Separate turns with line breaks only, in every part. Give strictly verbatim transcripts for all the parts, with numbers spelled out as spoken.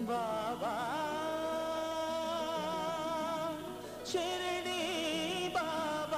బాబా షిరిడి బాబా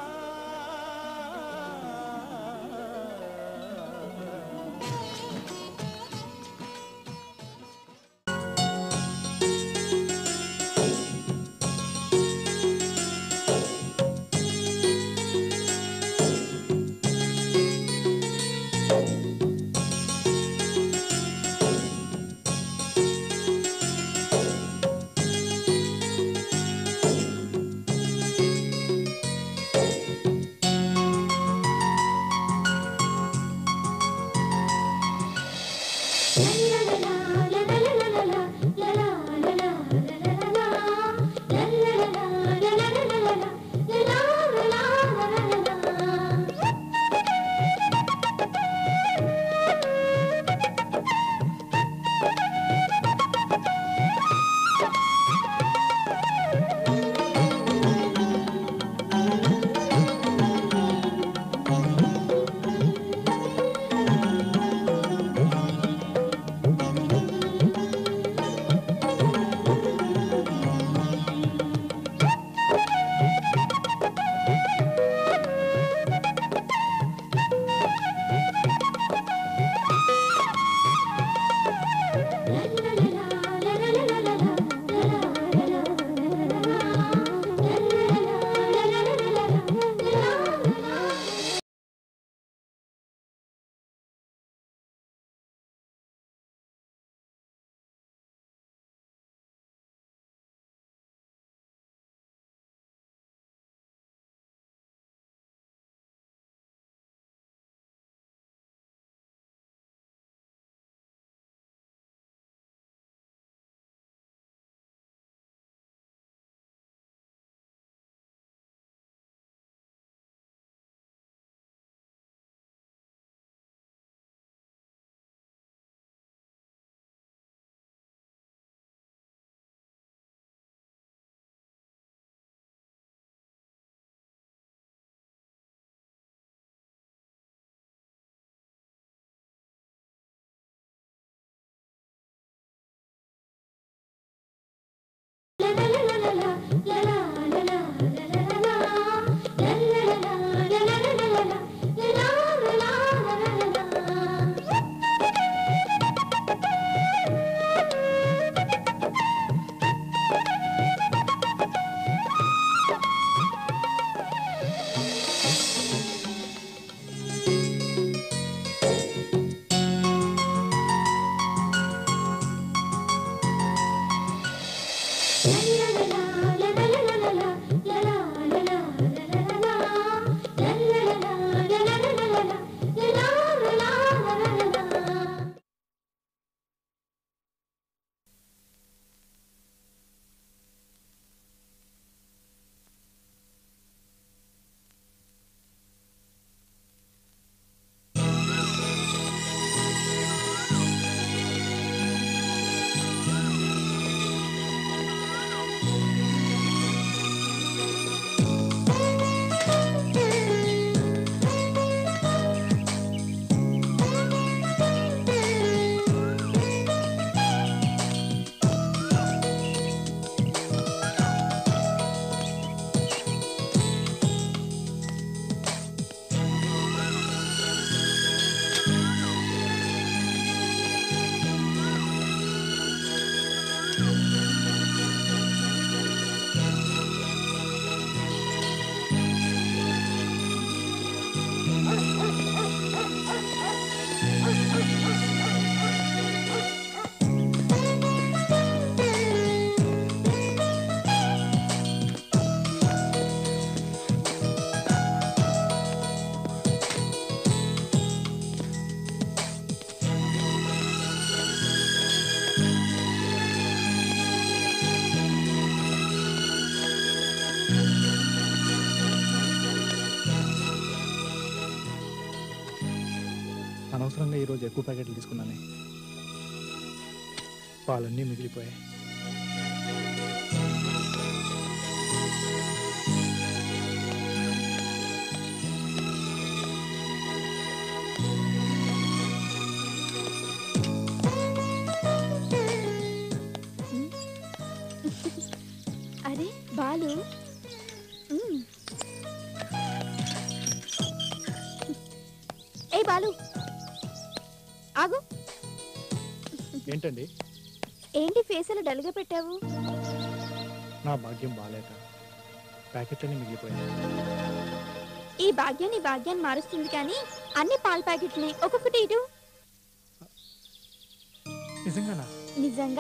అనవసరంగా ఈరోజు ఎక్కువ ప్యాకెట్లు తీసుకున్నాను. పాలన్నీ మిగిలిపోయాయి.
అరే బాలు, ఏ బాలు ఆగు.
ఏంటండి?
ఏంటి ఫేస్ అలా డల్గా పెట్టావు?
నా భాగ్యం బాలేక ప్యాకెట్లన్నీ మిగిలిపోయాయి.
ఈ భాగ్యం నీ భాగ్యాన్ని మారుస్తుంది కానీ అన్ని పాల ప్యాకెట్లే. ఒక్కొక్కటి ఇటు.
నిజంగానా?
నిజంగా.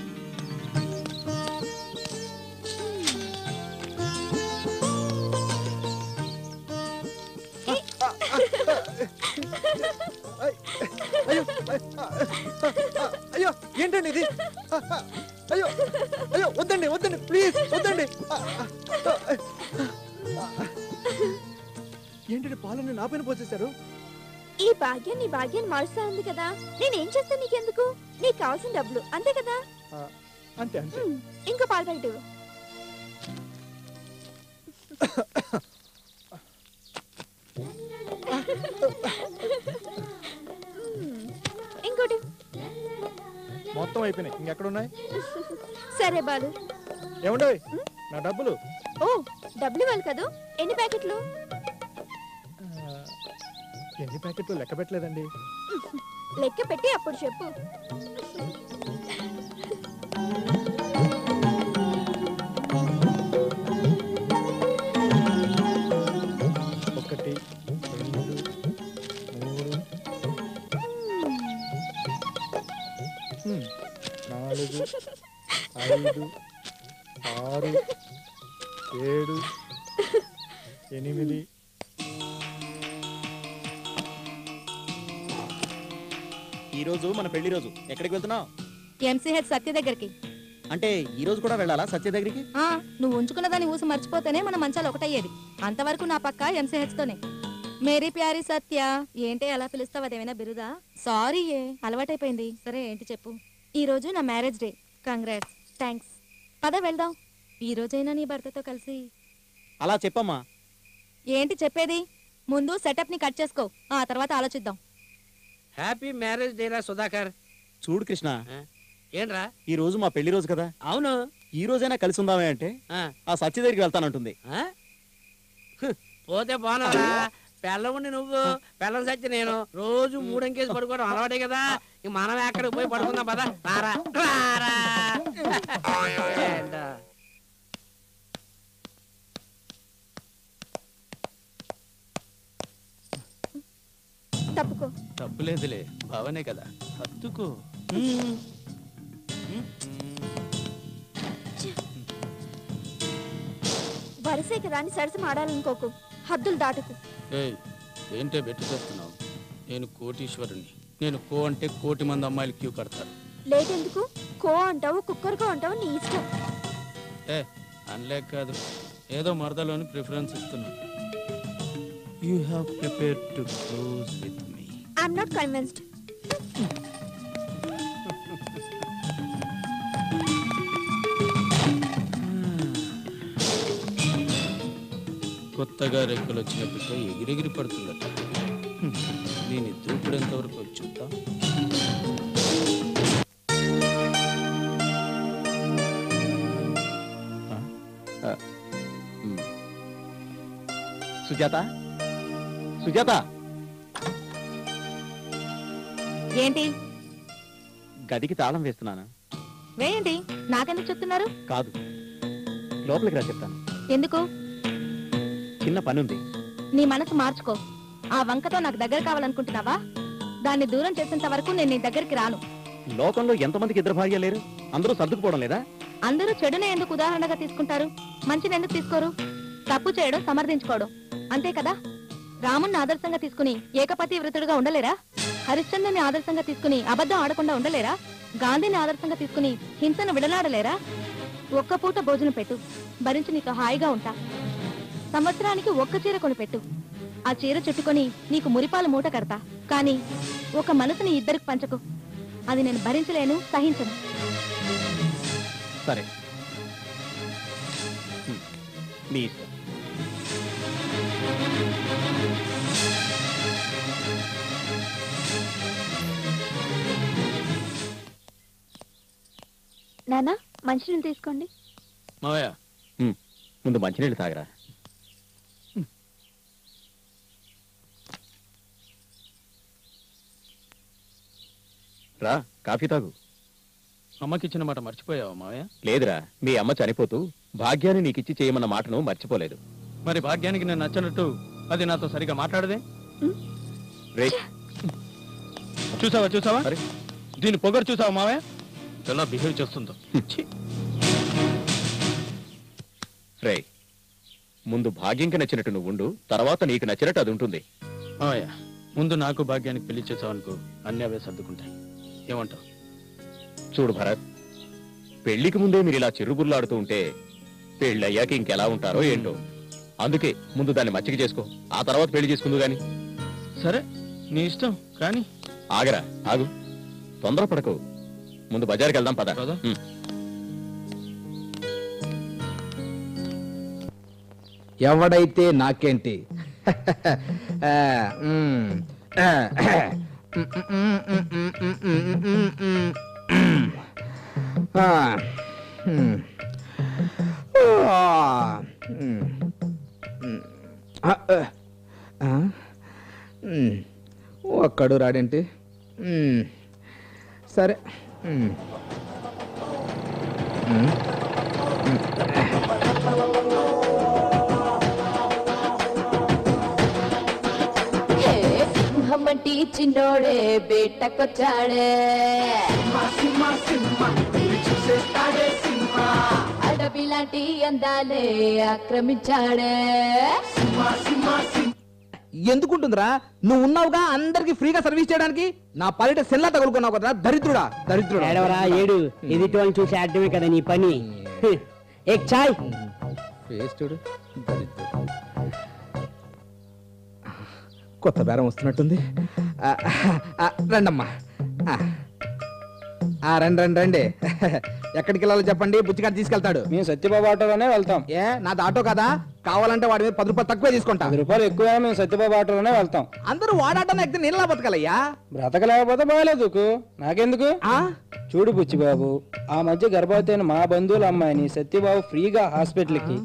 అయ్యో ఏంటండి ఇది? అయ్యో అయ్యో వద్దండి వద్దండి ప్లీజ్ వద్దండి. ఏంటంటే పాలని నా పైన పోసేశారు?
ఈ భాగ్యం నీ భాగ్యాన్ని మారుస్తా ఉంది కదా, నేనేం చేస్తాను నీకెందుకు? నీకు కావాల్సిన డబ్బులు అంతే కదా?
అంతే అంతే.
ఇంకో పాల ప్యాకెట్ ఇవ్వు. ఇంకోటి.
మొత్తం అయిపోయినాయి, ఇంకెక్కడున్నాయి?
సరే బాలు.
ఏమండి నా డబ్బులు?
ఓ డబ్బులు ఇవ్వాలి కదా. ఎన్ని ప్యాకెట్లు?
ఎన్ని ప్యాకెట్లు లెక్క పెట్టలేదండి.
లెక్క పెట్టి అప్పుడు చెప్పు.
ఒకటి రెండు మూడు నాలుగు ఐదు ఆరు ఏడు ఎనిమిది.
ఈ రోజు మన పెళ్లి రోజు. ఎక్కడికి వెళ్తున్నావు?
ఎంసీహెచ్ సత్య దగ్గరికి.
అంటే ఈ రోజు కూడా వెళ్ళాలా సత్య దగ్గరికి?
ఆ నువ్వు ఉంచుకున్న దాన్ని ఊసి మర్చిపోతేనే మన మంచాలు ఒకటయ్యేది. అంతవరకు నా పక్క ఎంసీహెచ్ తోనే. మేరీ ప్యారీ సత్య. ఏంటి అలా పిలుస్తావు? అదేమైనా బిరుదా? సారీ ఏ అలవాటైపోయింది. సరే ఏంటి చెప్పు. ఈ రోజు నా మ్యారేజ్ డే. కంగ్రాట్స్. థ్యాంక్స్. పద వెళ్దాం. ఈ రోజైనా నీ భర్తతో కలిసి.
అలా చెప్పమ్మా.
ఏంటి చెప్పేది? ముందు సెటప్ ని కట్ చేసుకో, ఆ తర్వాత ఆలోచిద్దాం.
హ్యాపీ మ్యారేజ్ డే రా సుధాకర్.
చూడు కృష్ణ,
ఏంట్రా
ఈ రోజు మా పెళ్లి రోజు కదా.
అవును.
ఈ రోజైనా కలిసి ఉందామే అంటే ఆ సత్య దగ్గరికి వెళ్తానంటుంది.
పోతే పోనరా, పెళ్ళవుండి నువ్వు, పెళ్ళం సచ్చి నేను. రోజు మూడంకేసి పడుకోవడం అలవాటే కదా. ఇంక మనం ఎక్కడికి పోయి పడుకుందాం పదా. రారా రారా.
తప్పుకో.
తప్పులేదులే, భావనే కదా, హత్తుకో.
వరుసే కదా అని సరసం ఆడాలనుకోకు, హద్దులు దాటుకు.
ఏయ్ ఏంటే బెట్టు చేస్తున్నావు? నేను కోటీశ్వరుణ్ణి. నేను కో అంటే కోటి మంది అమ్మాయిలు క్యూ కడతారు.
లేటెందుకు? కో అంటావు, కుక్కర్కో అంటావు, నీ ఇష్టం.
ఏ అనలేక కాదు, ఏదో మరదలోని ప్రిఫరెన్స్ ఇస్తున్నాను. You have prepared to close with me.
I'm not convinced.
కొత్తగా రెక్కలు వచ్చినప్పుడు ఎగిరెగిరి పడుతుందట. దీని దూకుడు ఎంతవరకు వచ్చుంటా.
సుజాత, సుజాత.
ఏంటి?
గదికి తాళం వేస్తున్నాను.
వేయండి. నాకెందుకు చెప్తున్నారు?
కాదు, లోపలికి రా చెప్తాను.
ఎందుకు?
చిన్న పనుంది.
నీ మనసు మార్చుకో. ఆ వంకతో నాకు దగ్గర కావాలనుకుంటున్నావా? దాన్ని దూరం చేసేంత వరకు నేను నీ దగ్గరికి రాను.
లోకంలో ఎంతమందికి ఇద్దరు భార్య లేరు? అందరూ సర్దుకుపోవడం లేదా?
అందరూ చెడునే ఎందుకు ఉదాహరణగా తీసుకుంటారు? మంచిని ఎందుకు తీసుకోరు? తప్పు చేయడం సమర్థించుకోవడం అంతే కదా. రాముణ్ణి ఆదర్శంగా తీసుకుని ఏకపతి వ్రతుడుగా ఉండలేరా? హరిశ్చంద్రుని ఆదర్శంగా తీసుకుని అబద్ధం ఆడకుండా ఉండలేరా? గాంధీని ఆదర్శంగా తీసుకుని హింసను విడనాడలేరా? ఒక్క పూట భోజనం పెట్టు, భరించి నీతో హాయిగా ఉంటా. సంవత్సరానికి ఒక్క చీర కొని పెట్టు, ఆ చీర చుట్టుకొని నీకు మురిపాలు మూట కడతా. కానీ ఒక మనసుని ఇద్దరికి పంచకు, అది నేను భరించలేను, సహించను.
సరే, నీ ఇష్టం.
నాన్న మంచినీళ్ళు తీసుకోండి.
మావయ్య
ముందు మంచినీళ్ళు తాగరా. రా కాఫీ తాగు.
అమ్మకిచ్చిన మాట మర్చిపోయావా మావయ్య?
లేదురా, మీ అమ్మ చనిపోతూ భాగ్యాన్ని నీకిచ్చి చేయమన్న మాటను మర్చిపోలేదు.
మరి భాగ్యానికి నేను నచ్చినట్టు అది నాతో సరిగా మాట్లాడదే.
రే
చూసావా చూసావా దీని పొగరు చూసావా మావయ్య ఎలా బిహేవ్ చేస్తుందో.
రే ముందు భాగ్యంకి నచ్చినట్టు నువ్వు ఉండు, తర్వాత నీకు నచ్చినట్టు అది ఉంటుంది.
మావయ్య ముందు నాకు భాగ్యానికి పెళ్లి చేసావనుకో అన్ని అవే సర్దుకుంటాయి. ఏమంటావు?
చూడు భరత్, పెళ్లికి ముందే మీరు ఇలా చిరుబుర్లాడుతూ ఉంటే పెళ్లి అయ్యాక ఇంకెలా ఉంటారో ఏంటో. అందుకే ముందు దాన్ని మచ్చిక చేసుకో, ఆ తర్వాత పెళ్లి చేసుకుందు గాని.
సరే నీ ఇష్టం కానీ.
ఆగరా ఆగు, తొందరపడకు. ముందు బజార్కి వెళ్దాం పద.
ఎవడైతే నాకేంటి. ఒక్కడు రాడేంటి. సరే
సింహమంటి చిన్నోడే బేటకొచ్చాడే, అడవి లాంటి అందాలే ఆక్రమించాడే.
ఎందుకుంటుందిరా, నువ్వు ఉన్నావుగా అందరికి ఫ్రీగా సర్వీస్ చేయడానికి. నా పల్లెట సెల్లా తగులుకున్నావు కదా దరిద్రుడా దరిద్రుడా.
ఏడవరా ఏడు, ఎదుటి వాళ్ళని చూసి ఆడటమే కదా నీ పని. ఎక్ చాయ్.
ఫేస్ చూడు దరిద్రుడు. కొత్త బేరం వస్తున్నట్టుంది. రండమ్మా, రండి రండి రండి. ఎక్కడికి వెళ్ళాలో చెప్పండి, బుచ్చిగారు తీసుకెళ్తాడు.
మేము సత్యబాబు ఆటోలోనే వెళ్తాం.
ఏ నాది ఆటో కదా, కావాలంటే వాడి మీద పది రూపాయలు తక్కువే తీసుకుంటా.
పది రూపాయలు ఎక్కువ, మేము సత్యబాబు ఆటోలోనే వెళ్తాం.
అందరూ వాడాటో ఎక్కితే నీళ్ళ బతకాలయ్యా.
బ్రతకలేకపోతే బాగాలేదు, నాకెందుకు. చూడు బుచ్చిబాబు, ఆ మధ్య గర్భవతి అయిన మా బంధువుల అమ్మాయిని సత్యబాబు ఫ్రీగా హాస్పిటల్కి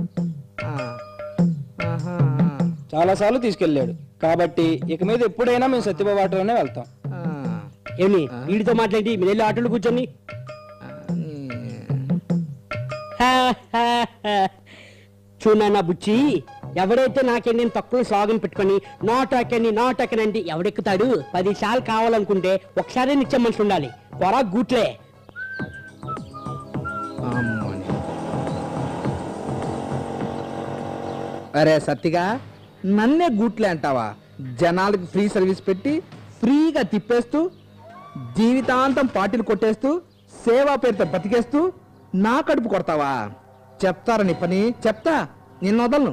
చాలా సార్లు తీసుకెళ్లాడు. కాబట్టి ఇక మీద ఎప్పుడైనా మేము సత్యబాబు ఆటోలోనే వెళ్తాం.
ఏమి వీడితో మాట్లాడి మీరు వెళ్ళి ఆటోలో కూర్చొని చూనా బుచ్చి, ఎవడైతే నాకే నేను తక్కువ స్లాగన్ పెట్టుకొని నాట్ అక్కని నాట్ అక్కని అంటే ఎవడెక్కుతాడు? పది సార్లు కావాలనుకుంటే ఒకసారి నిత్యం మనిషి ఉండాలి. పొరా గూట్లే.
అరే సత్తిగా, నన్నే గూట్లే అంటావా? జనాలకు ఫ్రీ సర్వీస్ పెట్టి ఫ్రీగా తిప్పేస్తూ జీవితాంతం పార్టీలు కొట్టేస్తూ సేవా పేరుతో బతికేస్తూ నా కడుపు కొడతావా? చెప్తారా నీ పని? చెప్తా, నిన్ను వదలను.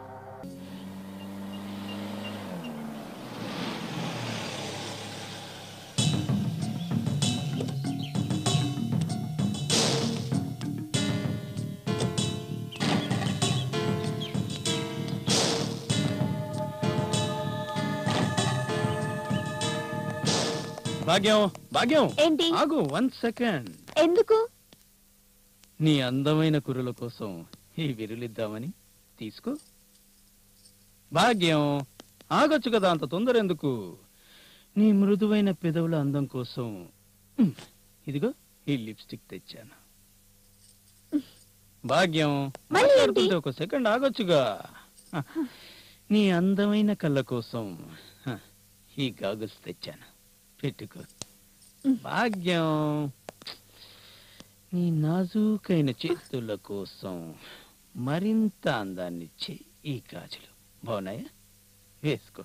భాగ్యం భాగ్యం
ఏంటి?
ఆగు వన్ సెకండ్.
ఎందుకు?
నీ అందమైన కురుల కోసం ఈ విరులిద్దామని. తీసుకో. భాగ్యం ఆగొచ్చు కదా, అంత తొందర ఎందుకు? నీ మృదువైన పెదవుల అందం కోసం ఇదిగో ఈ లిప్స్టిక్ తెచ్చాను. భాగ్యం మాట్లాడుతుంటే ఒక సెకండ్ ఆగొచ్చుగా. నీ అందమైన కళ్ళ కోసం ఈ గాగుల్స్ తెచ్చాను, పెట్టుకో. భాగ్యం నీ నాజూకైన చేతుల కోసం మరింత అందాన్నిచ్చే ఈ గాజులు బాగున్నాయా? వేసుకో.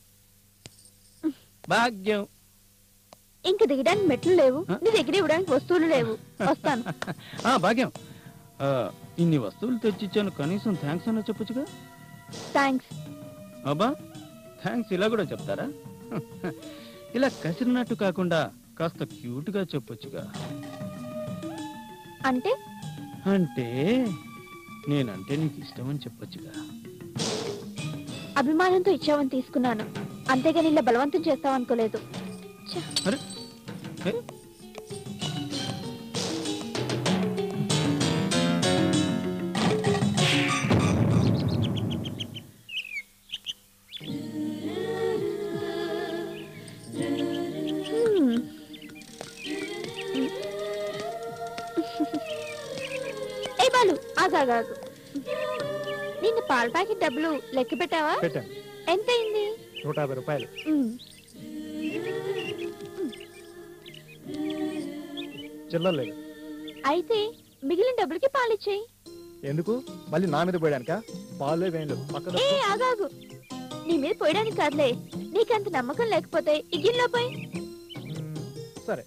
భాగ్యం
ఇంక దిగడానికి మెట్లు లేవు, నీ దగ్గర ఇవ్వడానికి వస్తువులు లేవు. వస్తాను.
భాగ్యం, ఇన్ని వస్తువులు తెచ్చిచ్చాను, కనీసం థ్యాంక్స్ అన్న చెప్పొచ్చుగా.
థ్యాంక్స్.
అబ్బా థ్యాంక్స్ ఇలా కూడా చెప్తారా? ఇలా కసిరినట్టు కాకుండా కాస్త క్యూట్ గా చెప్పొచ్చుగా.
అంటే
అంటే నేనంటే నీకు ఇష్టం అని చెప్పొచ్చుగా.
అభిమానంతో ఇచ్చావని తీసుకున్నాను, అంతేగాని ఇలా బలవంతం చేస్తావనుకోలేదు.
అరే
ఆగాగాగు నిన్న పాల ప్యాకెట్ డబ్బులు లెక్క పెట్టావా?
పెట్టాను.
ఎంత అయింది?
నూట యాభై రూపాయలు. చిల్లర లేదు.
అయితే మిగిలిన డబ్బులకి పాలు ఇచ్చేయి.
ఎందుకు? మళ్ళీ నా మీద పోయడానికా? పాలే వేయలేదు.
ఏ ఆగాగు, నీ మీద పోయడానికి కాదులే, నీకంత నమ్మకం లేకపోతే ఈ గిన్నెలో పోయి.
సరే.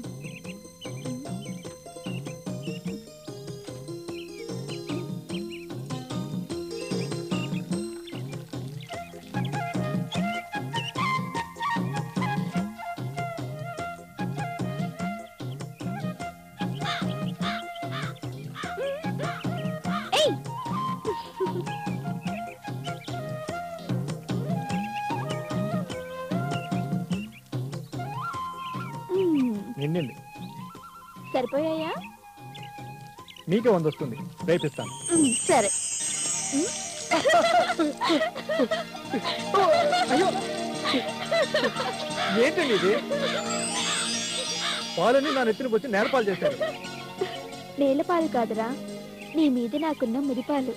నిండింది.
సరిపోయాయా?
నీకే వంద వస్తుంది, రేపిస్తాను.
సరే.
ఏంటండి ఇది? పాలని నా నెత్తిని వచ్చి నేలపాలు చేశారు.
నేలపాలు కాదురా, నీ మీద నాకున్న మురిపాలు.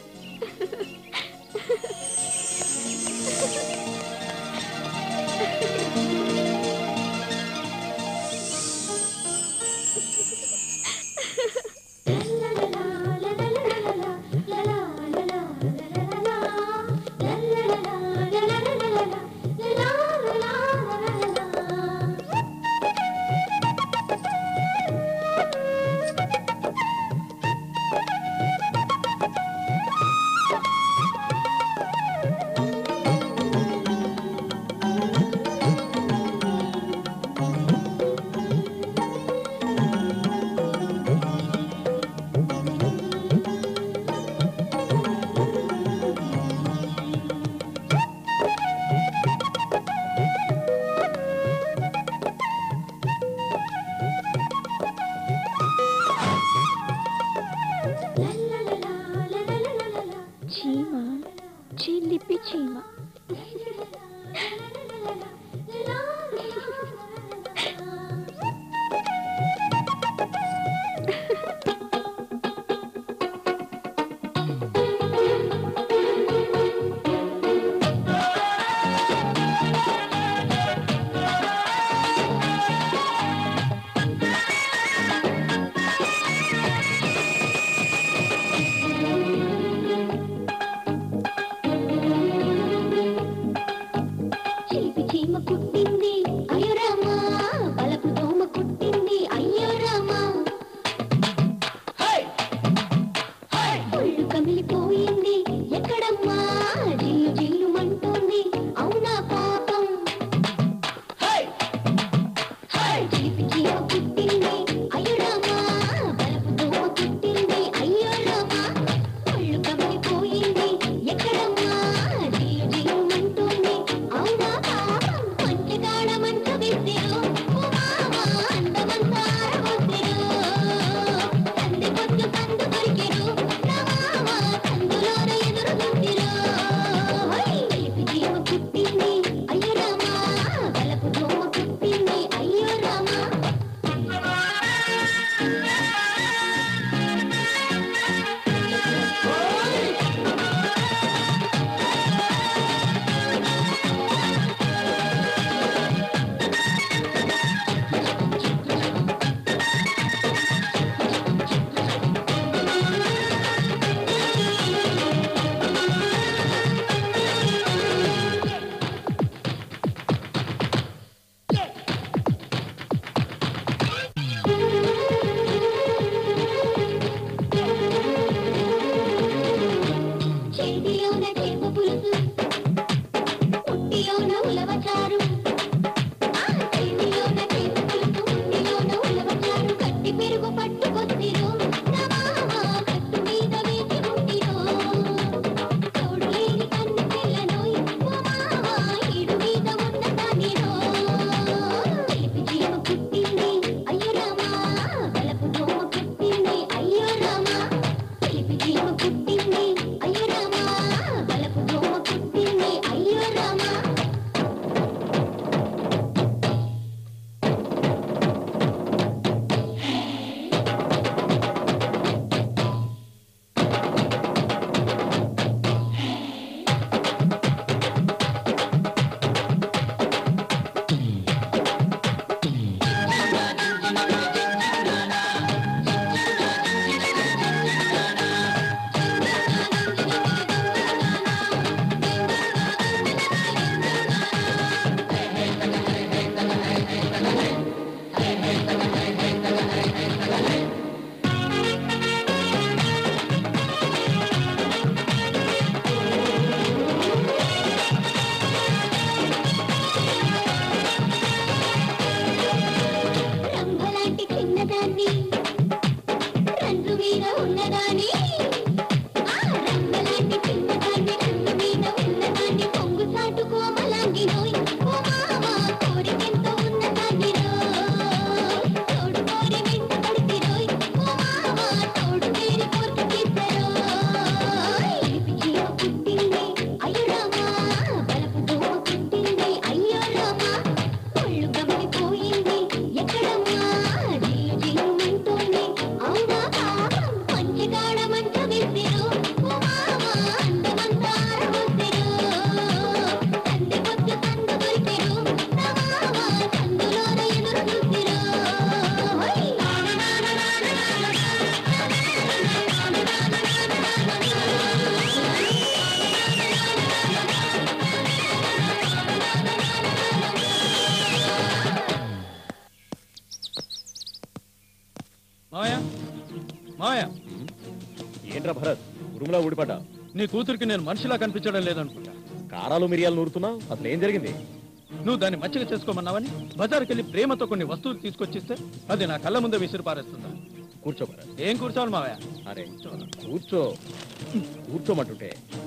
ఊర్లో ఊడిపడ్డా.
నీ కూతురికి నేను మనిషిలా కనిపించడం లేదనుకుంటా.
కారాలు మిరియాలు నూరుతున్నావు, అసలు ఏం జరిగింది?
నువ్వు దాన్ని మచ్చిక చేసుకోమన్నావని బజార్కి వెళ్ళి ప్రేమతో కొన్ని వస్తువులు తీసుకొచ్చిస్తే అది నా కళ్ళ ముందే విసిరి పారేస్తుందా?
కూర్చో భరత్.
ఏం కూర్చోవాలి మావయ్య?
అరే కూర్చో, కూర్చోమంటుంటే.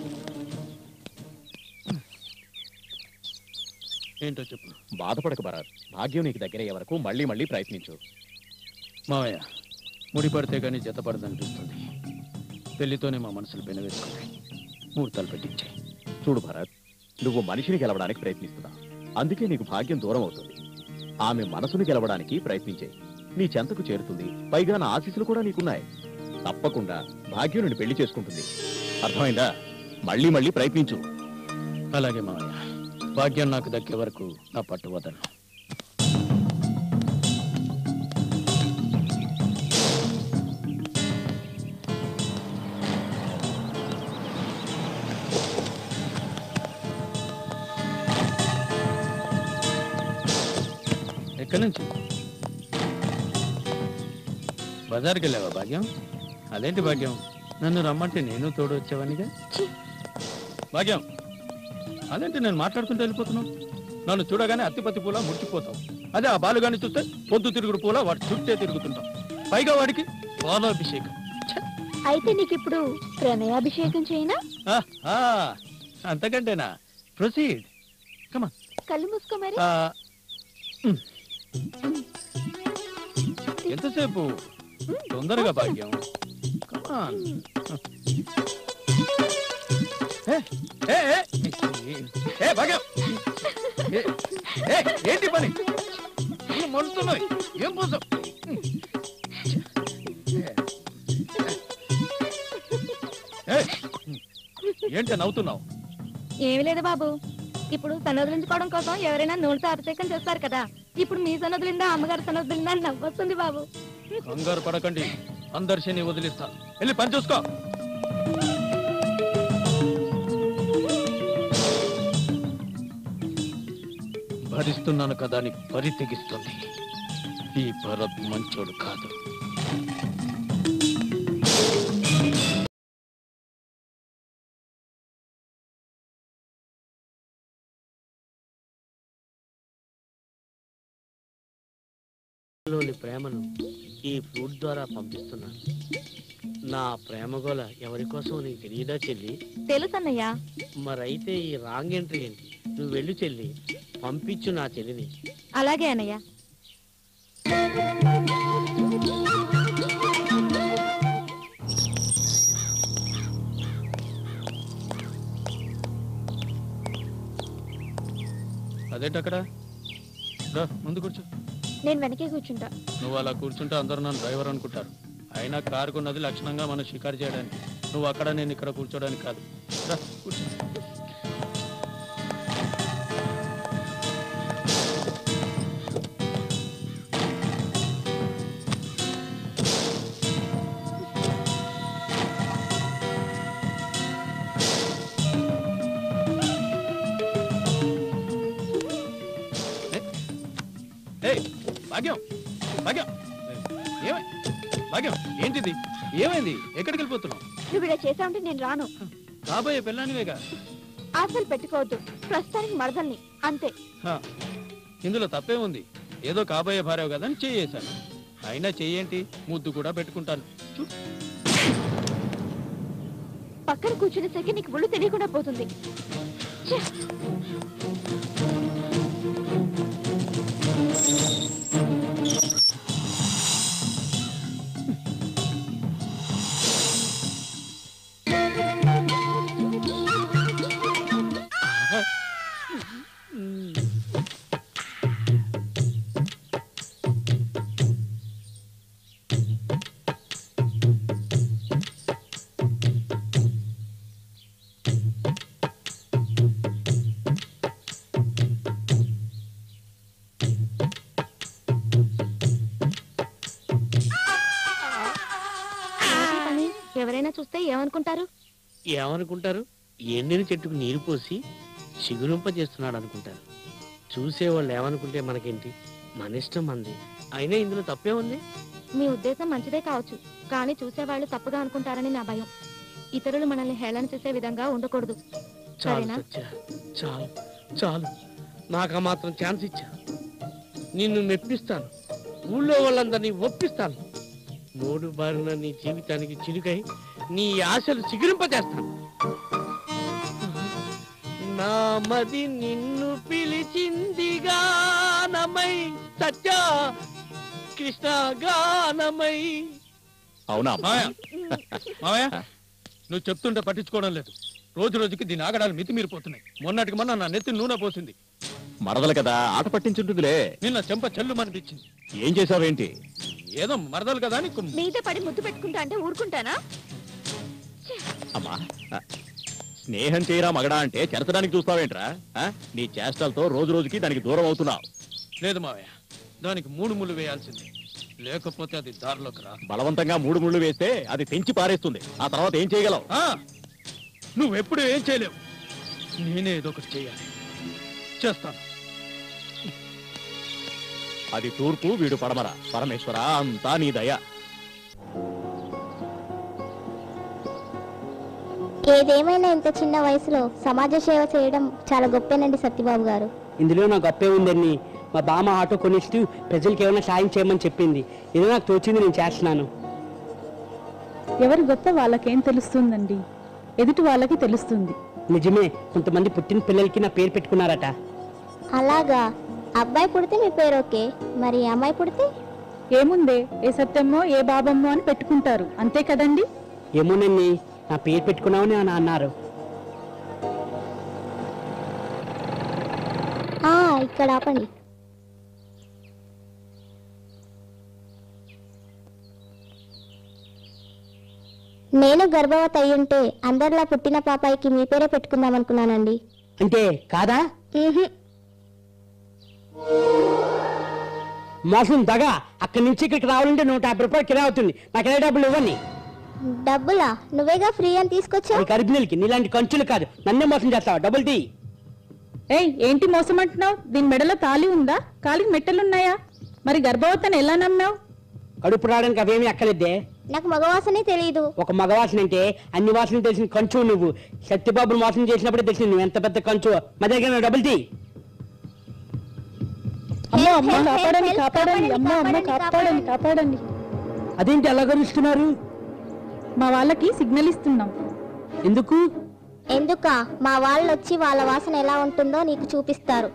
ఏంటో చెప్పు.
బాధపడక భరత్, భాగ్యం నీకు దగ్గరయ్యే వరకు మళ్ళీ మళ్ళీ ప్రయత్నించు.
మావయ్య, ముడిపడితే కానీ జతపడదనిపిస్తుంది. పెళ్లితోనే మా మనసులు పెనవేసుకుంది. ముహూర్తాలు పెట్టించాయి.
చూడు భరత్, నువ్వు మనిషిని గెలవడానికి ప్రయత్నిస్తున్నా, అందుకే నీకు భాగ్యం దూరం అవుతుంది. ఆమె మనసును గెలవడానికి ప్రయత్నించే, నీ చెంతకు చేరుతుంది. పైగా నా ఆశీస్సులు కూడా నీకున్నాయి. తప్పకుండా భాగ్యం నిన్ను పెళ్లి చేసుకుంటుంది. అర్థమైందా? మళ్ళీ మళ్ళీ ప్రయత్నించు.
అలాగే మావయ్య, భాగ్యం నాకు దక్కే వరకు నా పట్టు వదలను. ఎక్కడి నుంచి? బజార్కి వెళ్ళావా భాగ్యం? అదేంటి భాగ్యం, నన్ను రమ్మంటే నేను తోడు వచ్చావనిగా. భాగ్యం, అదేంటి నేను మాట్లాడుతుంటే వెళ్ళిపోతున్నావు? నన్ను చూడగానే అత్తిపత్తి పూల ముడిచిపోతావు. అదే ఆ బాలుగాని చూస్తే పొద్దు తిరుగుడు పూల వాడి చుట్టే తిరుగుతుంటావు. పైగా వాడికి పాలాభిషేకం.
అయితే నీకు ఇప్పుడు ప్రణయాభిషేకం చేయనా?
అంతకంటేనా? ప్రొసీడ్. కమా.
కళ్ళు మూసుకో మరి.
ఎంతసేపు? తొందరగా భాగ్యం. కమాన్. భాగ్యం, ఏంటి పని? మండుతున్నాయి. ఏం కోసం? ఏంటి నవ్వుతున్నావు?
ఏమి లేదు బాబు, ఇప్పుడు సన్నదులించుకోవడం కోసం ఎవరైనా నూనెతో అభిషేకం చేస్తారు కదా. ఇప్పుడు మీ సన్నదులిందా, అమ్మగారు సన్నదులిందా అని నవ్వొస్తుంది బాబు.
కంగారు పడకండి, అందర్శని వదిలిస్తా. వెళ్ళి పని చూసుకో. భరిస్తున్నాను కదా అని పరి తెగిస్తుంది. ఈ భరత్ మంచోడు కాదు.
లోని ప్రేమను ఈ ఫ్రూట్ ద్వారా పంపిస్తున్నాను. నా ప్రేమ గోల ఎవరి కోసం నీకు తెలియదా చెల్లి?
తెలుసన్నయ్యా.
మరైతే ఈ రాంగ్ ఎంట్రీ ఏంటి? నువ్వు వెళ్ళు చెల్లి, పంపించు నా చెల్లిని.
అలాగే అన్నయ్య.
అదేంటక్కడ? ముందు కూర్చో.
నేను వెనకే కూర్చుంటా.
నువ్వు అలా కూర్చుంటే అందరూ నన్ను డ్రైవర్ అనుకుంటారు. అయినా కారు కొన్నది లక్షణంగా మనం షికారు చేయడానికి. నువ్వు అక్కడ, నేను ఇక్కడ కూర్చోడానికి కాదు. రా కూర్చో. భాగ్యం, భాగ్యం, ఏమై భాగ్యం, ఏంటిది? ఏమైంది? ఎక్కడికి వెళ్ళిపోతున్నావు?
నువ్వు ఇలా చేసా ఉంటే నేను రాను.
కాబోయే పెళ్ళానివేగా.
ఆశలు పెట్టుకోవద్దు. ప్రస్తుతానికి మరదల్ని అంతే.
ఇందులో తప్పే ఉంది. ఏదో కాబోయే భార్య కదని చేయేశాను. అయినా చెయ్యేంటి, ముద్దు కూడా పెట్టుకుంటాను.
పక్కన కూర్చునేసరికి నీకు ఒళ్ళు తెలియకుండా పోతుంది.
ఎవరైనా చూస్తే ఏమనుకుంటారు?
ఏమనుకుంటారు? ఎండిన చెట్టుకు నీరు పోసి చిగురింప చేస్తున్నాడు అనుకుంటారు. చూసేవాళ్ళు ఏమనుకుంటే మనకేంటి, మన ఇష్టం మంది. అయినా ఇందులో తప్పే ఉంది.
మీ ఉద్దేశం మంచిదే కావచ్చు, కానీ చూసేవాళ్ళు తప్పుగా అనుకుంటారని నా భయం. ఇతరులు మనల్ని హేళన చేసే విధంగా ఉండకూడదు.
చాలు
సరేనా?
సత్య, చాలు చాలు. నాకు ఆ మాత్రం ఛాన్స్ ఇచ్చా. నిన్ను మెప్పిస్తాను, ఊళ్ళో వాళ్ళందరినీ ఒప్పిస్తాను. మూడు బారిన నీ జీవితానికి చిలుకై నీ ఆశలు చిగురింపజేస్తాను. నా మది నిన్ను పిలిచింది గానమై, సత్య కృష్ణ గానమై.
అవునా
మావయ్య మావయ్య నువ్వు చెప్తుంటే పట్టించుకోవడం లేదు. రోజు రోజుకి దీని ఆగడాలు మితిమీరిపోతున్నాయి. మొన్నటికి మొన్న నా నెత్తి నూనె పోసింది.
మరదలు కదా, ఆట పట్టించుంటుందిలే.
నిన్న చెంప చెల్లు అనిపించింది.
ఏం చేసావేంటి?
ఏదో మరదలు కదా అని
మీద పడి ముద్దు పెట్టుకుంటా అంటే ఊరుకుంటానా?
అమ్మా, స్నేహం చేయరా మగడా అంటే చెరచడానికి చూస్తావేంట్రా? నీ చేష్టలతో రోజు రోజుకి దానికి దూరం అవుతున్నావు.
లేదు మావయ్య, దానికి మూడు ముళ్ళు వేయాల్సింది, లేకపోతే అది దారిలోకి రా.
బలవంతంగా మూడు ముళ్ళు వేస్తే అది తెంచి పారేస్తుంది. ఆ తర్వాత ఏం చేయగలవు?
నువ్వెప్పుడు ఏం చేయలేవు. నేనే ఏదో ఒకటి చేయాలి, చేస్తాను.
అది తూర్పు, వీడు పడమర. పరమేశ్వర, అంతా నీ దయ.
ఏదేమైనా ఇంత చిన్న వయసులో సమాజ సేవ చేయడం చాలా గొప్పేనండి సత్యబాబు గారు.
ఇందులో నా గొప్పే ఉందని మా బామ్మ ఆటో కొనిస్తూ ప్రజలకు ఏమైనా సాయం చేయమని చెప్పింది. ఏదో నాకు తోచింది నేను చేస్తున్నాను.
ఎవరి గొప్ప వాళ్ళకేం తెలుస్తుందండి, ఎదుటి వాళ్ళకి తెలుస్తుంది.
నిజమే, కొంతమంది పుట్టిన పిల్లలకి నా పేరు పెట్టుకున్నారట.
అలాగా? అబ్బాయి పుడితే మీ పేరు ఓకే, మరి అమ్మాయి పుడితే?
ఏముందే, ఏ సత్యమ్మో ఏ బాబమ్మో అని పెట్టుకుంటారు, అంతే కదండి?
ఏమోనండి, నా పేరు పెట్టుకున్నామని అని అన్నారు.
ఇక్కడ ఆపండి. నేను గర్భవతి అయ్యుంటే అందరిలా పుట్టిన పాపాయికి మీ పేరే పెట్టుకుందాం అనుకున్నానండి.
అంటే కాదా? మోసం దగా. అక్కడి నుంచి ఇక్కడికి రావాలంటే నూట యాభై రూపాయలు కిరా అవుతుంది. నాకు ఏ డబ్బులు ఇవ్వండి.
డబ్బులా? నువ్వేగా ఫ్రీ అని తీసుకొచ్చావు.
కరిపినలకి నీలాంటి కంచులు కాదు, నన్నే మోసం చేస్తావా? డబ్బులు తీ.
ఏయ్, ఏంటి మోసం అంటున్నావు? దీని మెడలో తాళి ఉందా? కాలికి మెట్టలున్నాయా? మరి గర్భవతిని ఎలా నమ్మావు?
కడుపు రావడానికి అవేమీ అక్కలేదే.
నాకు మగవాసనే తెలియదు.
ఒక మగవాసన అంటే అన్ని వాసన తెలిసిన కంచు నువ్వు. సత్యబాబును మోసం చేసినప్పుడే తెలిసింది నువ్వు ఎంత పెద్ద కంచు. మా దగ్గర డబ్బులు తీ.
అమ్మో అమ్మ, కాపాడండి కాపాడండి, అమ్మో అమ్మ, కాపాడండి కాపాడండి.
అదేంటి అలా గరుస్తున్నారు?
మా వాళ్ళకి సిగ్నల్ ఇస్తున్నాం.
ఎందుకు?
ఎందుకా? మా వాళ్ళు వచ్చి వాళ్ళ వాసన ఎలా ఉంటుందో నీకు చూపిస్తారు.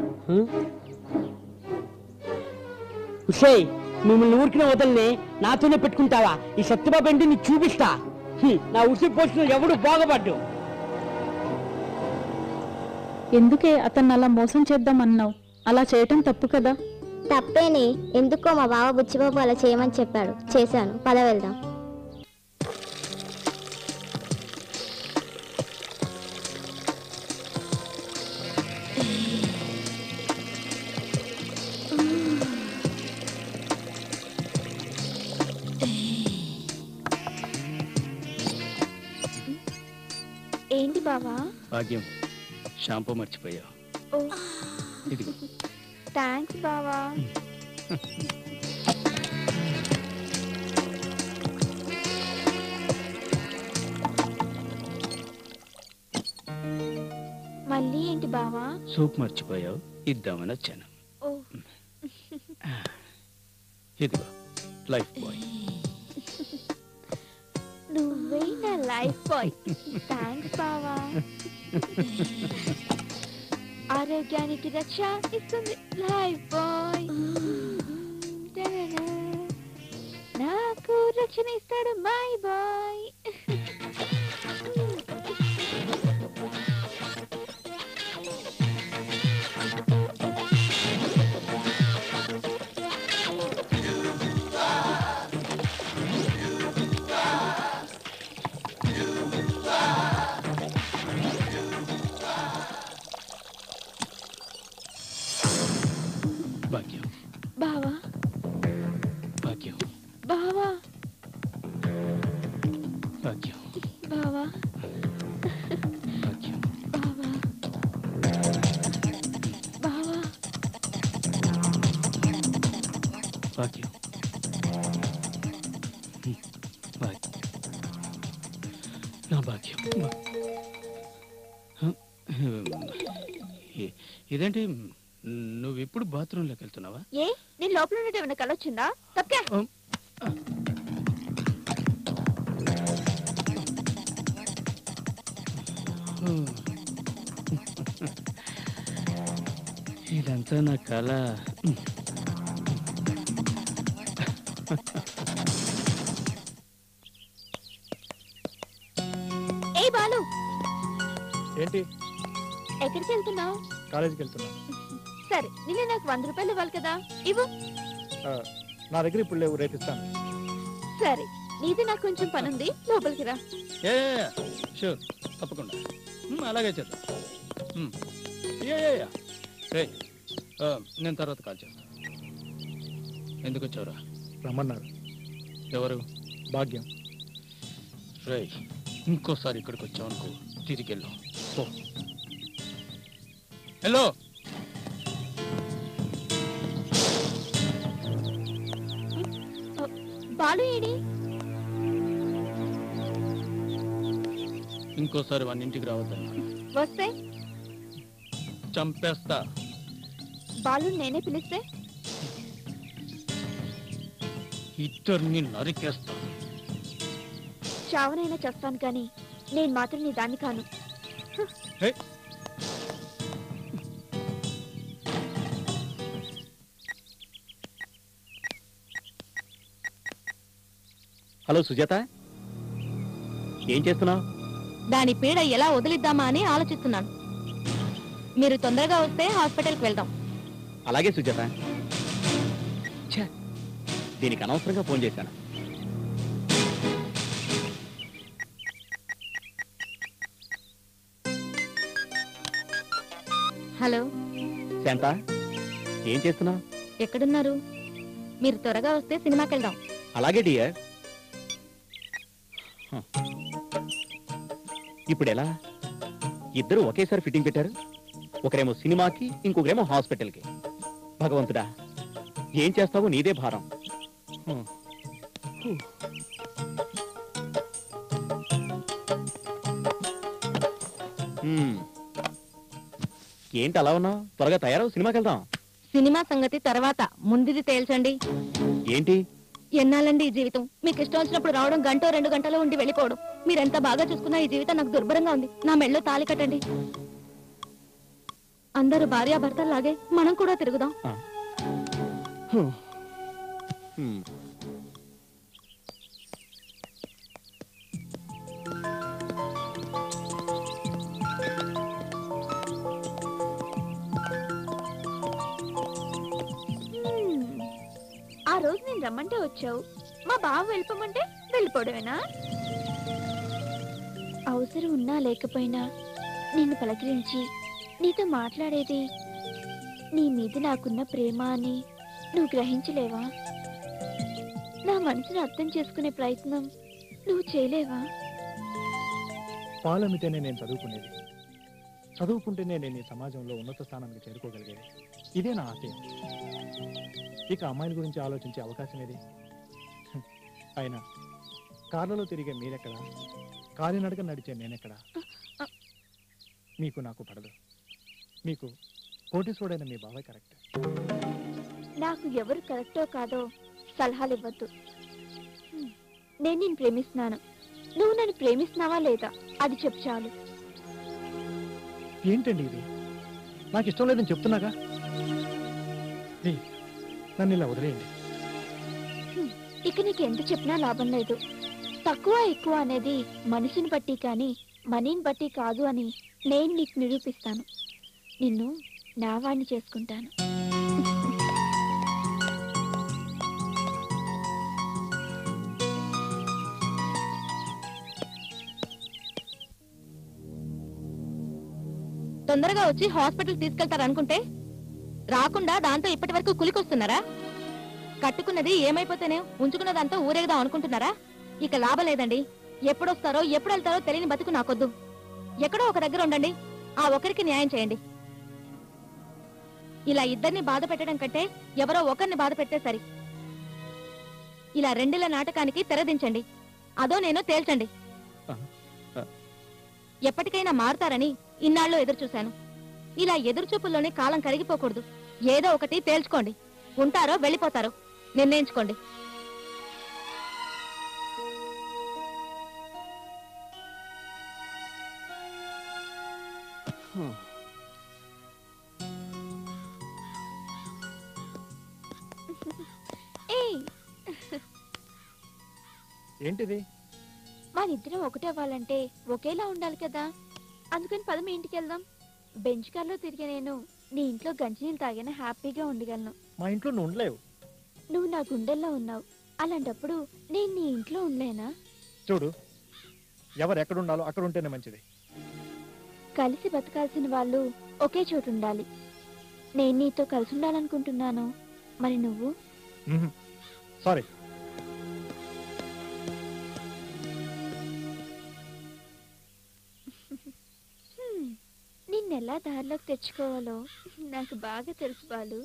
ఉషయ్, మిమ్మల్ని ఊరికిన వదల్ని నాతోనే పెట్టుకుంటావా? ఈ సత్యబాబు ఏంటి నీకు చూపిస్తా. నా ఉసి పోసిన ఎవడు బాగుపడ్డు.
ఎందుకే అతన్ని అలా మోసం చేద్దామన్నావు? అలా చేయటం తప్పు కదా?
తప్పేనే. ఎందుకో మా బావ బుచ్చిబాబు అలా చేయమని చెప్పాడు, చేశాను. పద వెళ్దాం.
ఏంటి బావా?
భాగ్యం, షాంపూ మర్చిపోయావు. ఇదిగో.
థ్యాంక్స్ బావా. మళ్ళీ ఏంటి బావా?
సూప్ మర్చిపోయావు, ఇద్దామని వచ్చాను. ఇదిగో లైఫ్ బాయ్.
నువ్వే నా లైఫ్ బాయ్. థ్యాంక్స్ బావా. ఆరోగ్యానికి రక్ష ఇస్తుంది లైఫ్ బాయ్. నాకు రక్షణ ఇస్తాడు మై బాయ్.
భాగ్యం,
బావా
భాగ్యం,
బావా
భాగ్యం,
బావా
భాగ్యం,
బావా బావా
భాగ్యం, భాగ్యం. నా భాగ్యం. ఇదేంటి నువ్వు ఇప్పుడు బాత్రూంలోకి వెళ్తున్నావా?
ఏ నేను లోపల ఉన్నట్టు ఏమైనా కలొచ్చిందా? తప్పకే
ఇదంతా నా కళ.
ఏ బాలు,
ఏంటి?
ఎక్కడికి వెళ్తున్నావు?
కాలేజీకి వెళ్తున్నా.
సరే నిన్న నాకు వంద రూపాయలు ఇవ్వాలి కదా, ఇవ్వు.
నా దగ్గర ఇప్పుడు లేవు, రేపు ఇస్తాను.
సరే నీది నాకు కొంచెం పని ఉంది, లోపలికి రా.
ఏ షూర్, తప్పకుండా. అలాగే చేద్దాం. నేను తర్వాత కాల్ చేస్తాను. ఎందుకు వచ్చావురా?
రమ్మన్నారు.
ఎవరు?
భాగ్యం.
రే, ఇంకోసారి ఇక్కడికి వచ్చావు అనుకో, తిరిగి వెళ్ళు. హలో,
బాలు ఏడి?
ఇంకోసారి వాడిని ఇంటికి రావద్దన్నా.
వస్తే
చంపేస్తా.
బాలు నేనే పిలిస్తే?
ఇద్దరిని నరికేస్తా.
చావనైనా చేస్తాను కానీ నేను మాత్రం నీ దాన్ని కాను.
హలో సుజాత, ఏం చేస్తున్నావు?
దాని పీడ ఎలా వదిలిద్దామా అని ఆలోచిస్తున్నాను. మీరు తొందరగా వస్తే హాస్పిటల్కి వెళ్దాం.
అలాగే సుజాత. దీనికి అనవసరంగా ఫోన్ చేశాను.
హలో
శాంత, ఏం చేస్తున్నావు?
ఎక్కడున్నారు? మీరు త్వరగా వస్తే సినిమాకి వెళ్దాం.
అలాగే డియర్. ఇప్పుడు ఎలా? ఇద్దరు ఒకేసారి ఫిట్టింగ్ పెట్టారు. ఒకరేమో సినిమాకి, ఇంకొకరేమో హాస్పిటల్కి. భగవంతుడా, ఏం చేస్తావో నీదే భారం. ఏంటి అలా ఉన్నావు? త్వరగా తయారవు, సినిమాకి వెళ్దాం.
సినిమా సంగతి తర్వాత, ముందుది తేల్చండి.
ఏంటి?
ఎన్నాలండి ఈ జీవితం? మీకు ఇష్టం వచ్చినప్పుడు రావడం, గంట రెండు గంటలో ఉండి వెళ్ళిపోవడం. మీరెంత బాగా చూసుకున్నా ఈ జీవితం నాకు దుర్భరంగా ఉంది. నా మెళ్ళో తాళి కట్టండి. అందరూ భార్యాభర్తల్లాగే మనం కూడా తిరుగుదాం.
ఆ రోజు నేను రమ్మంటే వచ్చావు, మా బావ వెళ్ళిపోమంటే వెళ్ళిపోవడమేనా? అవసరం ఉన్నా లేకపోయినా నిన్ను పలకరించి నీతో మాట్లాడేది నీ మీద నాకున్న ప్రేమ అని నువ్వు గ్రహించలేవా? నా మనసును అర్థం చేసుకునే ప్రయత్నం నువ్వు చేయలేవా?
పాలమితేనే నేను చదువుకునేది, చదువుకుంటేనే నేను ఈ సమాజంలో ఉన్నత స్థానానికి చేరుకోగలిగేది. ఇదే నా ఆశయం. ఇక అమ్మాయిల గురించి ఆలోచించే అవకాశం ఏది? అయినా కార్లలో తిరిగే మీరెక్కడా, కాలినడక నడిచే నేనెక్కడా? మీకు నాకు పడదు. మీకు కోటీశ్వరుడైన మీ బాబాయ్ కరెక్ట్.
నాకు ఎవరు కరెక్టో కాదో సలహాలు ఇవ్వద్దు. నేను నిన్ను ప్రేమిస్తున్నాను, నువ్వు నన్ను ప్రేమిస్తున్నావా లేదా అది చెప్పు చాలు.
ఏంటండి ఇది? నాకు ఇష్టం లేదని చెప్తున్నాగా. నన్ను ఇలా వదిలేయండి.
ఇక నీకు ఎంత చెప్పినా లాభం లేదు. తక్కువ ఎక్కువ అనేది మనిషిని బట్టి కానీ మనీని బట్టి కాదు అని నేను నీకు నిరూపిస్తాను. నిన్ను నా వాడిని చేసుకుంటాను.
తొందరగా వచ్చి హాస్పిటల్ తీసుకెళ్తారనుకుంటే రాకుండా దాంతో ఇప్పటి వరకు కులికొస్తున్నారా? కట్టుకున్నది ఏమైపోతేనే ఉంచుకున్నదంతా ఊరేగదాం అనుకుంటున్నారా? ఇక లాభం లేదండి. ఎప్పుడొస్తారో ఎప్పుడు వెళ్తారో తెలియని బతుకు నాకొద్దు. ఎక్కడో ఒక దగ్గర ఉండండి, ఆ ఒకరికి న్యాయం చేయండి. ఇలా ఇద్దరిని బాధ పెట్టడం కంటే ఎవరో ఒకరిని బాధ పెట్టే సరి. ఇలా రెండిళ్ళ నాటకానికి తెరదించండి. అదో నేను తేల్చండి. ఎప్పటికైనా మారుతారని ఇన్నాళ్ళు ఎదురు చూశాను. ఇలా ఎదురు చూపుల్లోనే కాలం కరిగిపోకూడదు. ఏదో ఒకటి తేల్చుకోండి. ఉంటారో వెళ్ళిపోతారో నిర్ణయించుకోండి.
ఏంటిది?
మనిద్దరం ఒకటే అవ్వాలంటే ఒకేలా ఉండాలి కదా. అందుకని పద మీ ఇంటికి వెళ్దాం. బెంచ్ కార్లో తిరిగి నేను నీ ఇంట్లో గంజినీళ్ళు తాగినా హ్యాపీగా ఉండగలను.
మా ఇంట్లో నువ్వు ఉండలేవు.
నువ్వు నా గుండెల్లో ఉన్నావు. అలాంటప్పుడు నేను నీ ఇంట్లో ఉండలేనా?
చూడు, ఎవరు ఎక్కడ ఉండాలో అక్కడ ఉంటేనే మంచిది.
కలిసి బతకాల్సిన వాళ్ళు ఒకే చోటు ఉండాలి. నేను నీతో కలిసి ఉండాలనుకుంటున్నాను. మరి నువ్వు?
సారీ.
నిన్నెలా దారిలోకి తెచ్చుకోవాలో నాకు బాగా తెలుసు బాలు.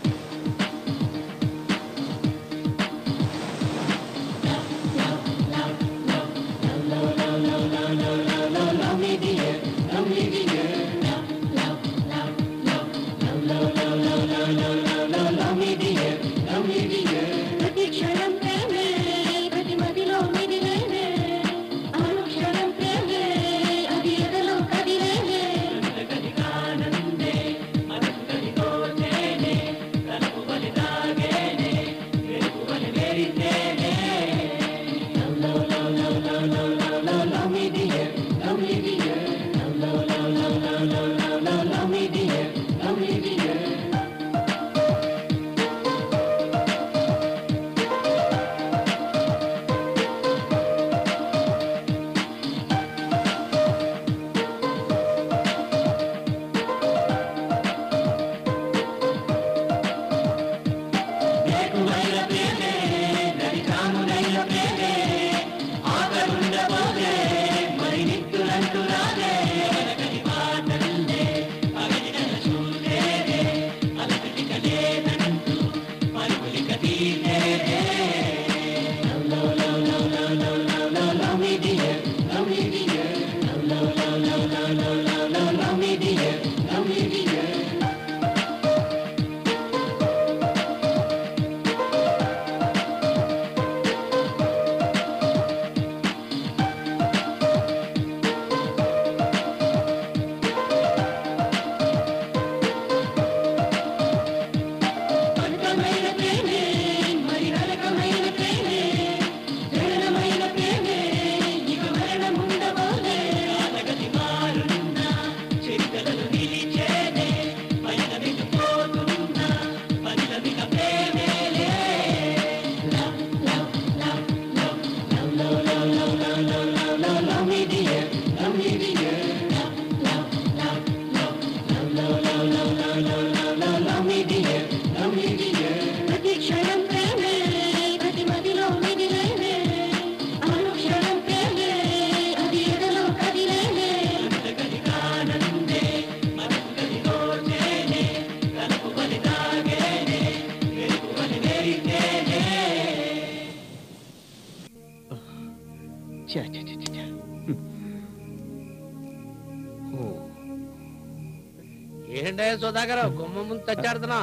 ఏంటే సుధాకర్ గుమ్మ ముందు తెచ్చాడుతున్నా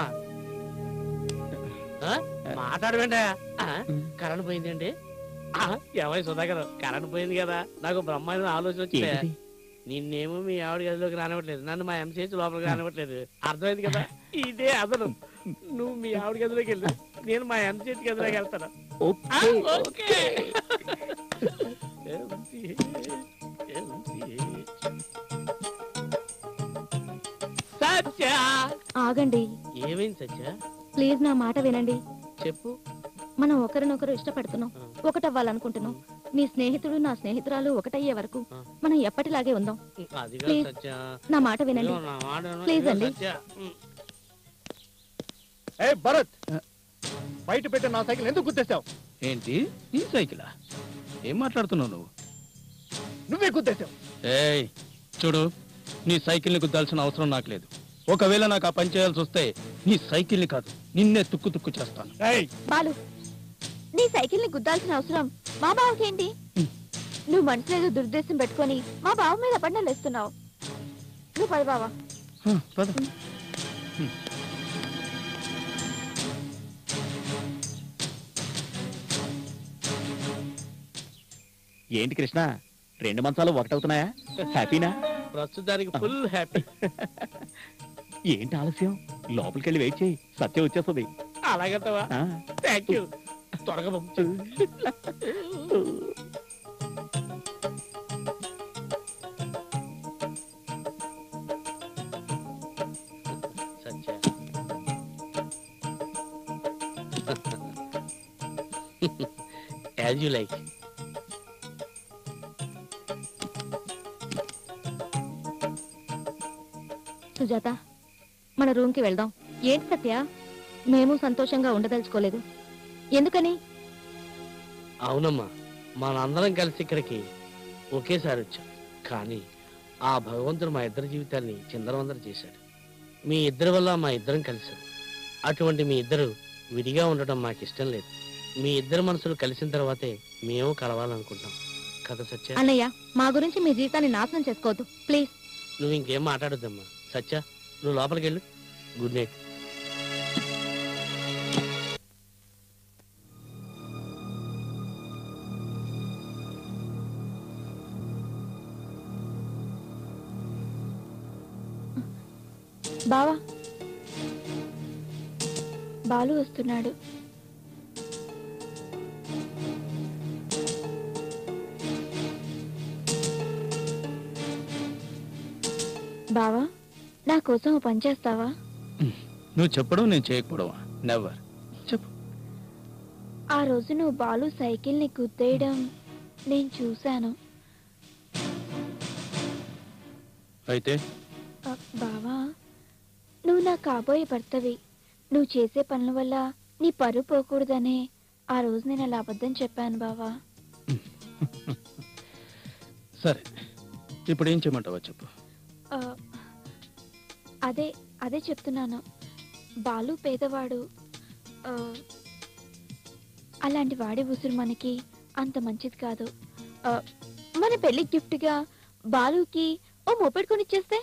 మాట్లాడవేంట? కరెంట్ పోయిందండి. ఎవరి సుధాకర్ కరెంట్ పోయింది కదా, నాకు బ్రహ్మాండ ఆలోచన వచ్చింది. నిన్నేమో మీ ఆవిడ గదిలోకి రానివ్వట్లేదు, నన్ను మా ఎంసీహెచ్ లోపలికి రానివ్వట్లేదు. అర్థమైంది కదా, ఇదే అసలు. నువ్వు మీ ఆవిడ గదిలోకి వెళ్ళు, నేను మా ఎంసీహెచ్ గదిలోకి వెళ్తాను.
ఆగండి.
ఏమైంది సత్య?
ప్లీజ్ నా మాట వినండి.
చెప్పు.
మనం ఒకరినొకరు ఇష్టపడుతున్నాం, ఒకటవ్వాలనుకుంటున్నాం. నీ స్నేహితుడు నా స్నేహితురాలు ఒకటయ్యే వరకు మనం ఎప్పటిలాగే ఉందాం. ప్లీజ్ నా మాట వినండి. ప్లీజ్ అండి.
భరత్, బయట పెట్టిన నా సైకిల్ ఎందుకు గుద్దేశావు?
ఏంటి నీ సైకిలా? ఏం మాట్లాడుతున్నావు నువ్వు?
నువ్వే గుద్దేశావు.
ఏయ్ చూడు, నీ సైకిల్ని గుద్దాల్సిన అవసరం నాకు లేదు. ఒకవేళ నాకు ఆ పని చేయాల్సి వస్తే నీ సైకిల్ని కాదు, నిన్నే తుక్కు తుక్కు చేస్తాను.
బాలు, నీ సైకిల్ ని గుద్దాల్సిన అవసరం మా బావకేంటి? నువ్వు మనసులో ఏదో దుర్దేశం పెట్టుకొని మా బావ మీద పడిన లేస్తున్నావు. నువ్వు పడి బావా.
పద.
ఏంటి కృష్ణ, రెండు మంచాలు ఒకటవుతున్నాయా? హ్యాపీనా?
ప్రస్తుతానికి ఫుల్ హ్యాపీ.
ఏంటి ఆలస్యం? లోపలికి వెళ్ళి వెయిట్ చేయి, సత్యం వచ్చేస్తుంది.
అలాగంటవా? Thank you. త్వరగా పంపించు. Satya, as you like.
Sujatha, మన రూమ్కి వెళ్దాం. ఏంటి సత్య, మేము సంతోషంగా ఉండదలుచుకోలేదు, ఎందుకని?
అవునమ్మా, మనందరం కలిసి ఇక్కడికి ఒకేసారి వచ్చాం. కానీ ఆ భగవంతుడు మా ఇద్దరి జీవితాన్ని చిందరవందర చేశాడు. మీ ఇద్దరి వల్ల మా ఇద్దరం కలిసాం. అటువంటి మీ ఇద్దరు విడిగా ఉండటం మాకు ఇష్టం లేదు. మీ ఇద్దరు మనసులు కలిసిన తర్వాతే మేము కలవాలనుకుంటాం కదా సత్య?
అన్నయ్య, మా గురించి మీ జీవితాన్ని నాశనం చేసుకోవద్దు ప్లీజ్.
నువ్వు ఇంకేం మాట్లాడొద్దమ్మా. సత్య, నువ్వు లోపలికి వెళ్ళు. Good night.
బావా, బాలు వస్తున్నాడు. బావా, నా కోసం ఓ పని చేస్తావా?
నువ్వు చెప్పడం నేను చేయకపోవడమా? నెవర్. చెప్పు.
ఆ రోజు నువ్వు బాలు సైకిల్ ని గుద్దేయడం నేను చూశాను.
అయితే
బావా, నువ్వు నా కాబోయే భర్తవి. నువ్వు చేసే పనుల వల్ల నీ పరువు పోకూడదనే ఆ రోజు నేను అలా అబద్ధం చెప్పాను బావా.
సరే, ఇప్పుడు ఏం చేయమంటావా చెప్పు.
అదే అదే చెప్తున్నాను. బాలు పేదవాడు. అలాంటి వాడి ఉసురు మనకి అంత మంచిది కాదు. మన పెళ్లి గిఫ్ట్గా బాలుకి ఓ మోపెడ్ కొనిచ్చేస్తే?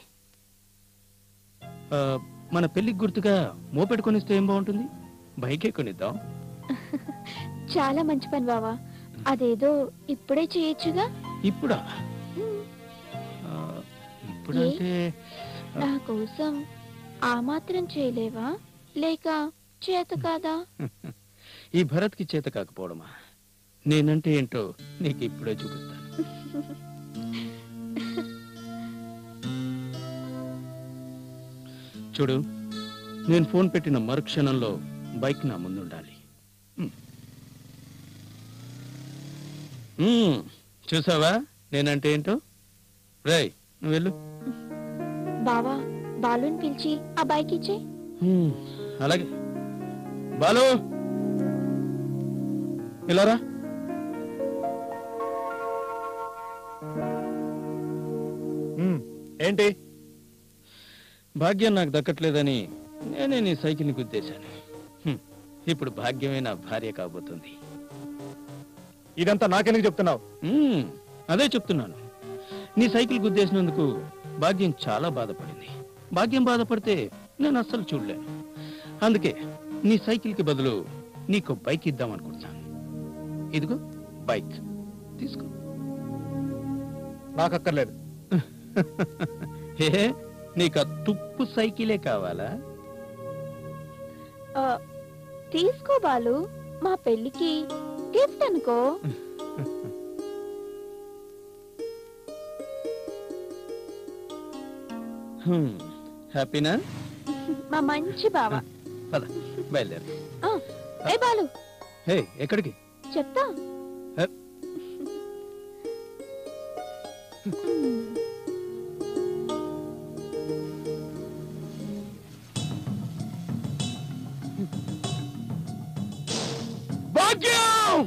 మన పెళ్లికి గుర్తుగా మోపెడ్ కొనిస్తే ఏం బాగుంటుంది? బైకే కొనిద్దాం.
చాలా మంచి పని బావా. అదేదో ఇప్పుడే చేయొచ్చుగా.
ఇప్పుడా? ఇప్పుడంటే
నా కోసం ఆ మాత్రం చేయలేవా? లేక చేత కాదా?
ఈ భరత్ కి చేత కాకపోవడమా? నేనంటే ఏంటో నీకు ఇప్పుడే చూపిస్తాను. చూడు, నేను ఫోన్ పెట్టిన మరుక్షణంలో బైక్ నా ముందుండాలి. చూసావా నేనంటే ఏంటో? రేయ్, నువ్వు వెళ్ళు.
బావా, బాలుని పిలిచి ఆ బైక్ ఇచ్చే.
అలాగే. బాలు, ఇలారా.
ఏంటి?
భాగ్యం నాకు దక్కట్లేదని నేనే నీ సైకిల్ని గుద్దేశాను. ఇప్పుడు భాగ్యమే నా భార్య కాబోతుంది.
ఇదంతా నాకెందుకు చెప్తున్నావు?
అదే చెప్తున్నాను. నీ సైకిల్ గుద్దేసినందుకు భాగ్యం చాలా బాధపడింది. భాగ్యం బాధపడితే నేను అస్సలు చూడలేను. అందుకే నీ సైకిల్ కి బదులు నీకు బైక్ ఇద్దాం అనుకుంటున్నాను. ఇదిగో బైక్ తీసుకో.
నాకు అక్కర్లేదు.
హే, నీకు ఆ తుప్పు సైకిలే కావాలా?
తీసుకో బాలు, మా పెళ్లికి గిఫ్ట్ అనుకో.
హ్యాపీనా?
మా మంచి బావ.
పద, బయలుదేరు.
ఏ బాలు.
హే, ఎక్కడికి?
చెప్తా.
భాగ్యం!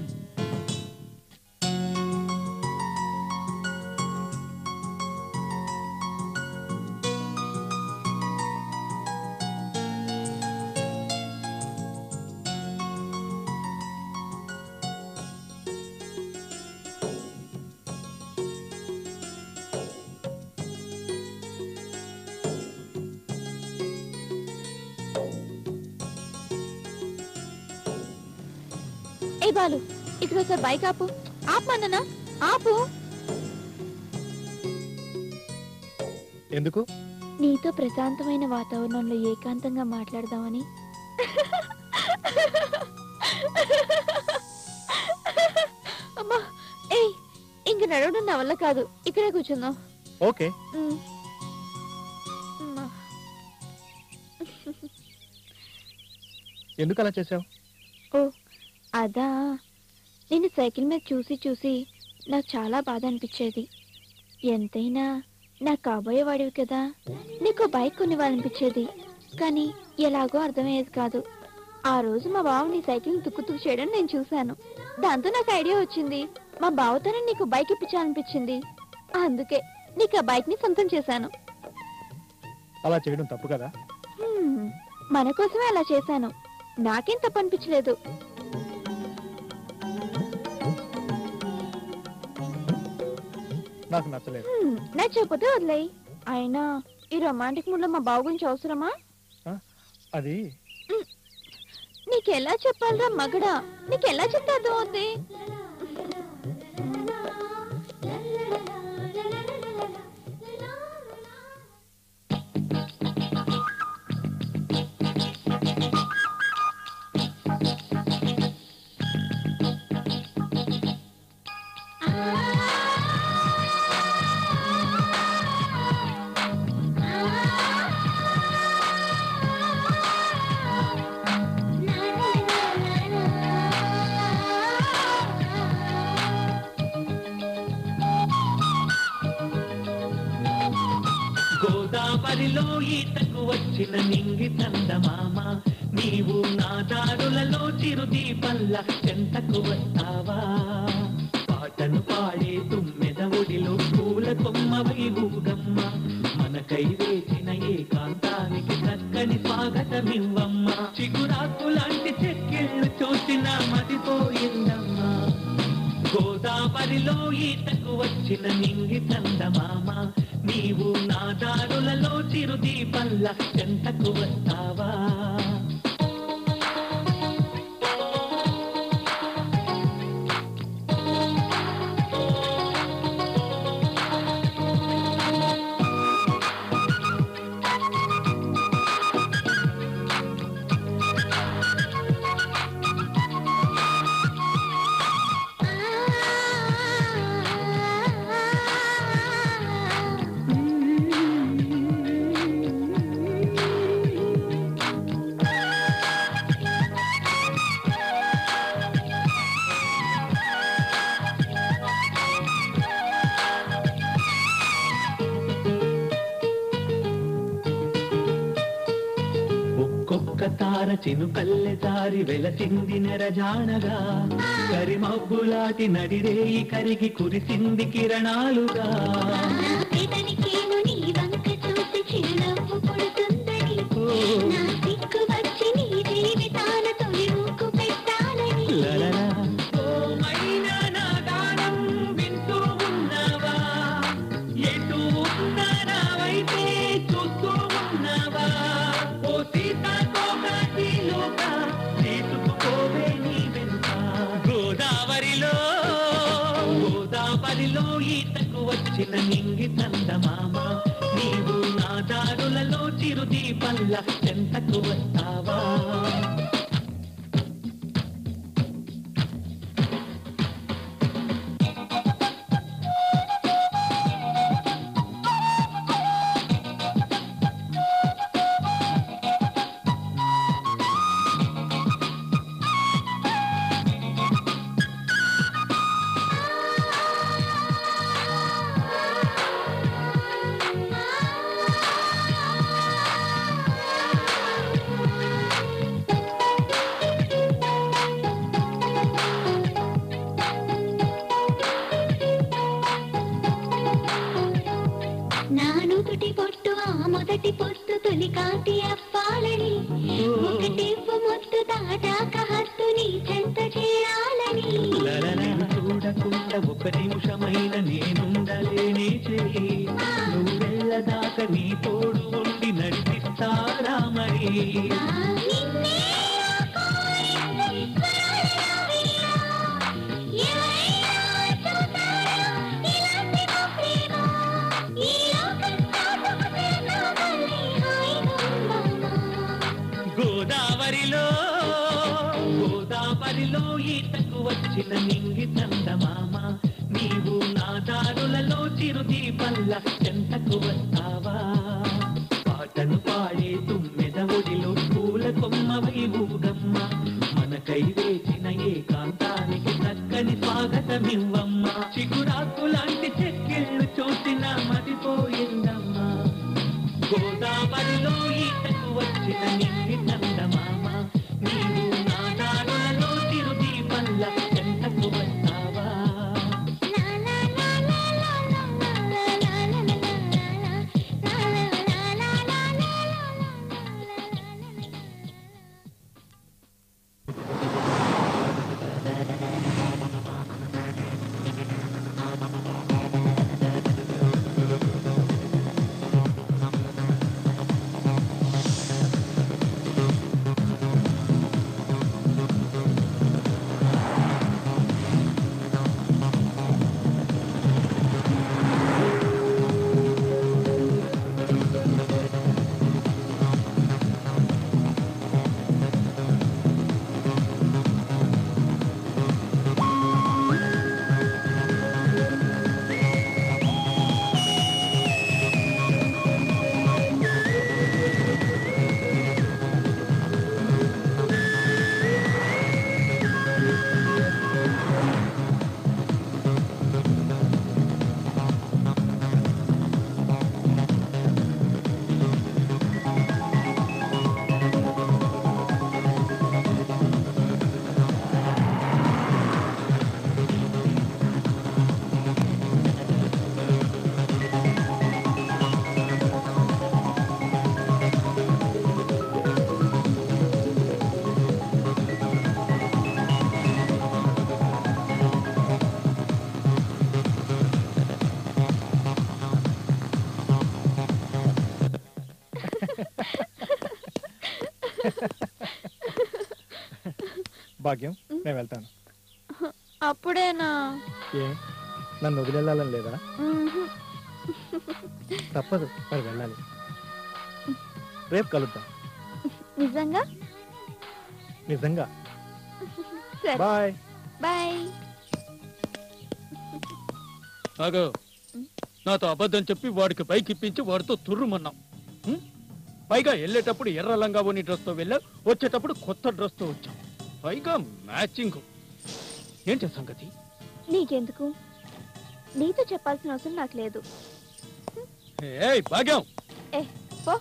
బాలు, ఇక్కడ ఒకసారి బైక్ ఆపు. ఆపమన్నా, ఆపు.
ఎందుకు?
నీతో ప్రశాంతమైన వాతావరణంలో ఏకాంతంగా మాట్లాడదామని. అమ్మా, ఏయ్, ఇంక నడవడం నా వల్ల కాదు, ఇక్కడే కూర్చుందాం.
ఓకే. ఎందుకు అలా చేసావు?
ఓ అదా, నేను సైకిల్ మీద చూసి చూసి నాకు చాలా బాధ అనిపించేది. ఎంతైనా నా కాబోయే వాడివి కదా, నీకు బైక్ కొనివ్వాలనిపించేది. కానీ ఎలాగో అర్థమయ్యేది కాదు. ఆ రోజు మా బావ నీ సైకిల్ని తుక్కు తుక్కు చేయడం నేను చూశాను. దాంతో నాకు ఐడియా వచ్చింది, మా బావతోనే నీకు బైక్ ఇప్పించాలనిపించింది. అందుకే నీకు ఆ బైక్ ని సొంతం చేశాను.
అలా చేయడం తప్పు కదా?
మన కోసమే అలా చేశాను, నాకేం తప్పు అనిపించలేదు.
నాకు నచ్చలేదు.
నచ్చకపోతే వదిలేయి. అయినా ఈ రొమాంటిక్ మూడ్ లో మా బావ గురించి అవసరమా?
అది
నీకెలా చెప్పాలరా మగడా, నీకెలా చెప్తే అర్థం అవుతుంది?
గోదావరిలో ఈతకు వచ్చిన నింగి చందమామ, నీవు నా దారులలో చిరుదీపల్ల చెంతకు వస్తావా? పాటను పాడే తుమ్మెద ఒడిలో పూల కొమ్మవై ఊగమ్మ, మనకై వేచిన ఏకాంతానికి చక్కని స్వాగతమివ్వమ్మ. చిగురాకు లాంటి చెక్కిళ్ళు చూసిన మదిపోయిందమ్మా. గోదావరిలో ఈతకు వచ్చిన నింగి చందమామ, నీవు నా దారులలో చిరుదీపల్ల చెంతకు వస్తావా? తార చినుకల్లె జారి వెలసింది నెరజానగా, కరిమబ్బులాటి నడిరేయి కరిగి కురిసింది కిరణాలుగా. వచ్చిన నింగి చందమామ, నీవు నా దారులలో చిరుదీపల్ల చెంతకు వస్తావా?
మొదటి పొత్తు తొలి కాంతి అప్పాలని, ఒకటి మొత్తు దాటాక హత్తుని చెంత చేయాలని.
చూడకుండా ఒక నిమిషమైన నేనుండలేనే చెయ్యి, నువ్వు వెళ్ళదాకా నీ తోడు ఉండి నడిపిస్తారా మరి?
నిన్నే
గోదావరిలో ఈతకు వచ్చిన నింగి చందమామ నీవు నా దారులలో చిరుదీపల్ల చెంతకు వస్తావా పాటను పాడే తుమ్మెద ఒడిలో పూల కొమ్మవై ఊగమ్మ మనకై వేచిన ఏకాంతానికి చక్కని స్వాగతమివ్వమ్మ చిగురాకు లాంటి చెక్కిళ్ళు చూసిన మదిపోయిందమ్మా గోదావరిలో ఈతకు వచ్చిన నింగి చందమామ నీవు నా దారులలో చిరుదీపల్ల చెంతకు వస్తావా
భాగ్యం నేను వెళ్తాను.
అప్పుడేనా?
ఏ నన్ను వదిలేళ్ళాలని లేదా? తప్పదు, మరి వెళ్ళాలి. రేపు కలుద్దాం.
నిజంగా?
నిజంగా. Bye
bye.
ఆగో, నాతో అబద్ధం చెప్పి వాడికి బైక్ ఇప్పించి వాడితో తుర్రుమన్నాం. పైగా వెళ్ళేటప్పుడు ఎర్ర లంగా ఓని డ్రెస్ తో వెళ్ళాం, వచ్చేటప్పుడు కొత్త డ్రెస్ తో వచ్చాం. పైగా మ్యాచింగ్. ఏంటి సంగతి?
నీకెందుకు? నీతో చెప్పాల్సిన అవసరం నాకు లేదు.
ఏయ్ భాగ్యం,
ఏ పో.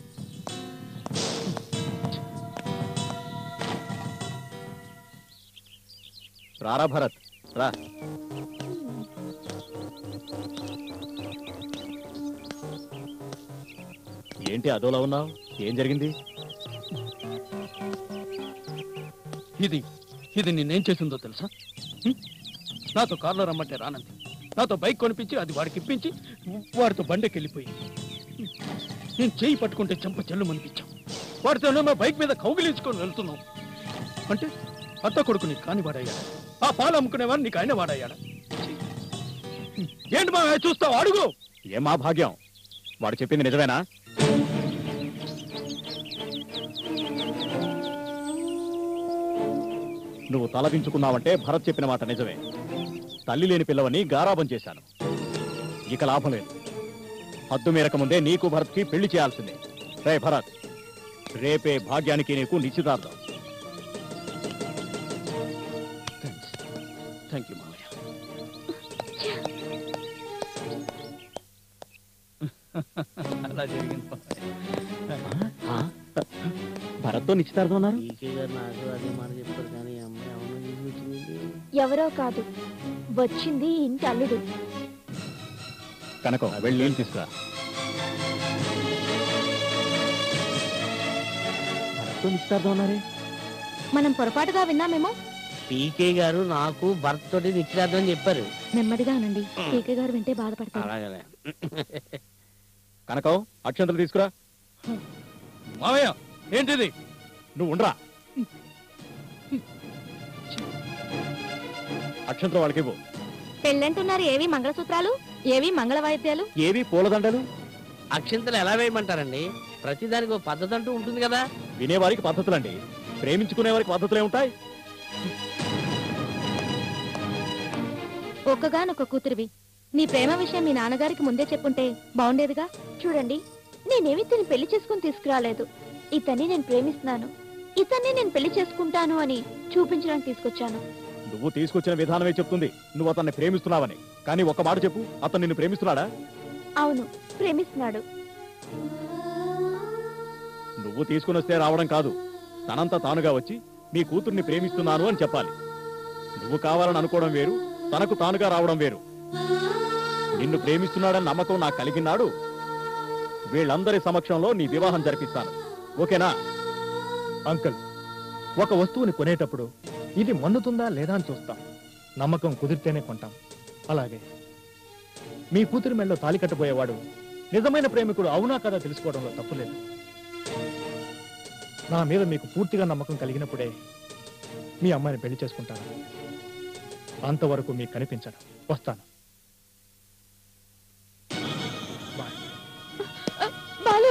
రారా భరత్ రా. ఏంటి అదోలా ఉన్నావు? ఏం జరిగింది?
ఇది ఇది నిన్నేం చేసిందో తెలుసా? నాతో కార్లో రమ్మంటే రానంది, నాతో బైక్ కొనిపించి అది వాడికి ఇప్పించి వాడితో బండెకి వెళ్ళిపోయింది. నేను చేయి పట్టుకుంటే చెంప చెల్లు మనిపించాం. వాడితోనేమో బైక్ మీద కౌగిలించుకొని వెళ్తున్నావు. అంటే అత్త కొడుకు నీకు కాని వాడయ్యాడా? ఆ పాలు అమ్ముకునేవాడు నీకు అయిన వాడయ్యాడా? ఏంటి మా చూస్తావు? అడుగు.
ఏమా భాగ్యం, వాడు చెప్పింది నిజమేనా? నువ్వు తలదించుకున్నావంటే భరత్ చెప్పిన మాట నిజమే. తల్లి లేని పిల్లవని గారాబం చేశాను. ఇక లాభం లేదు. హద్దు మేరక ముందే నీకు భరత్కి పెళ్లి చేయాల్సిందే. రే భరత్, రేపే భాగ్యానికి నీకు నిశ్చితార్థం.
థ్యాంక్ యూ మామయ్య. అలా జరిగింది.
భరత్తో నిశ్చితార్థం అన్నారు?
ఎవరో కాదు, వచ్చింది ఇంటి అల్లుడు.
కనుక వెళ్ళి నీళ్ళు తీసుకురా. భరత్తో నిశ్చితార్థం అన్నారే?
మనం పొరపాటుగా విన్నామేమో.
పీకే గారు నాకు భర్త తోటి నిశ్చితార్థం అని చెప్పారు.
నెమ్మదిగా అనండి, పీకే గారు వింటే బాధపడతారు.
అలాగే.
కనకం, అక్షంతలు తీసుకురా.
మామయ్య ఏంటిది?
నువ్వు ఉండరా. అక్షంతలు వాళ్ళకి ఇవ్వు.
పెళ్ళంటున్నారు, ఏవి మంగళసూత్రాలు, ఏవి మంగళ వాయిద్యాలు,
ఏవి పూలదండలు.
అక్షంతలు ఎలా వేయమంటారండి? ప్రతిదానికి ఒక పద్ధతి అంటూ ఉంటుంది కదా.
వినేవారికి పద్ధతులండి, ప్రేమించుకునే వారికి పద్ధతులే ఉంటాయి.
ఒక్కగానొక్క కూతురివి. నీ ప్రేమ విషయం మీ నాన్నగారికి ముందే చెప్పుంటే బాగుండేదిగా.
చూడండి, నేనేమి ఇతని పెళ్లి చేసుకుని తీసుకురాలేదు. ఇతన్ని నేను ప్రేమిస్తున్నాను, ఇతన్ని నేను పెళ్లి చేసుకుంటాను అని చూపించడానికి తీసుకొచ్చాను.
నువ్వు తీసుకొచ్చిన విధానమే చెప్తుంది నువ్వు అతన్ని ప్రేమిస్తున్నావని. కానీ ఒక్క మాట చెప్పు, అతను నిన్ను ప్రేమిస్తున్నాడా?
అవును, ప్రేమిస్తున్నాడు.
నువ్వు తీసుకుని వస్తే రావడం కాదు, తనంతా తానుగా వచ్చి నీ కూతుర్ని ప్రేమిస్తున్నాను అని చెప్పాలి. నువ్వు కావాలని అనుకోవడం వేరు, తనకు తానుగా రావడం వేరు. నిన్ను ప్రేమిస్తున్నాడని నమ్మకం నాకు కలిగినాడు వీళ్ళందరి సమక్షంలో నీ వివాహం జరిపిస్తాను. ఓకేనా?
అంకుల్, ఒక వస్తువుని కొనేటప్పుడు ఇది మన్నుతుందా లేదా అని చూస్తాం. నమ్మకం కుదిరితేనే కొంటాం. అలాగే మీ కూతురి మెళ్ళలో తాలి కట్టబోయేవాడు నిజమైన ప్రేమికుడు అవునా కదా తెలుసుకోవడంలో తప్పులేదు. నా మీద మీకు పూర్తిగా నమ్మకం కలిగినప్పుడే మీ అమ్మాయిని పెళ్లి చేసుకుంటాను. అంతవరకు మీకు కనిపించను. వస్తాను.
బాలు,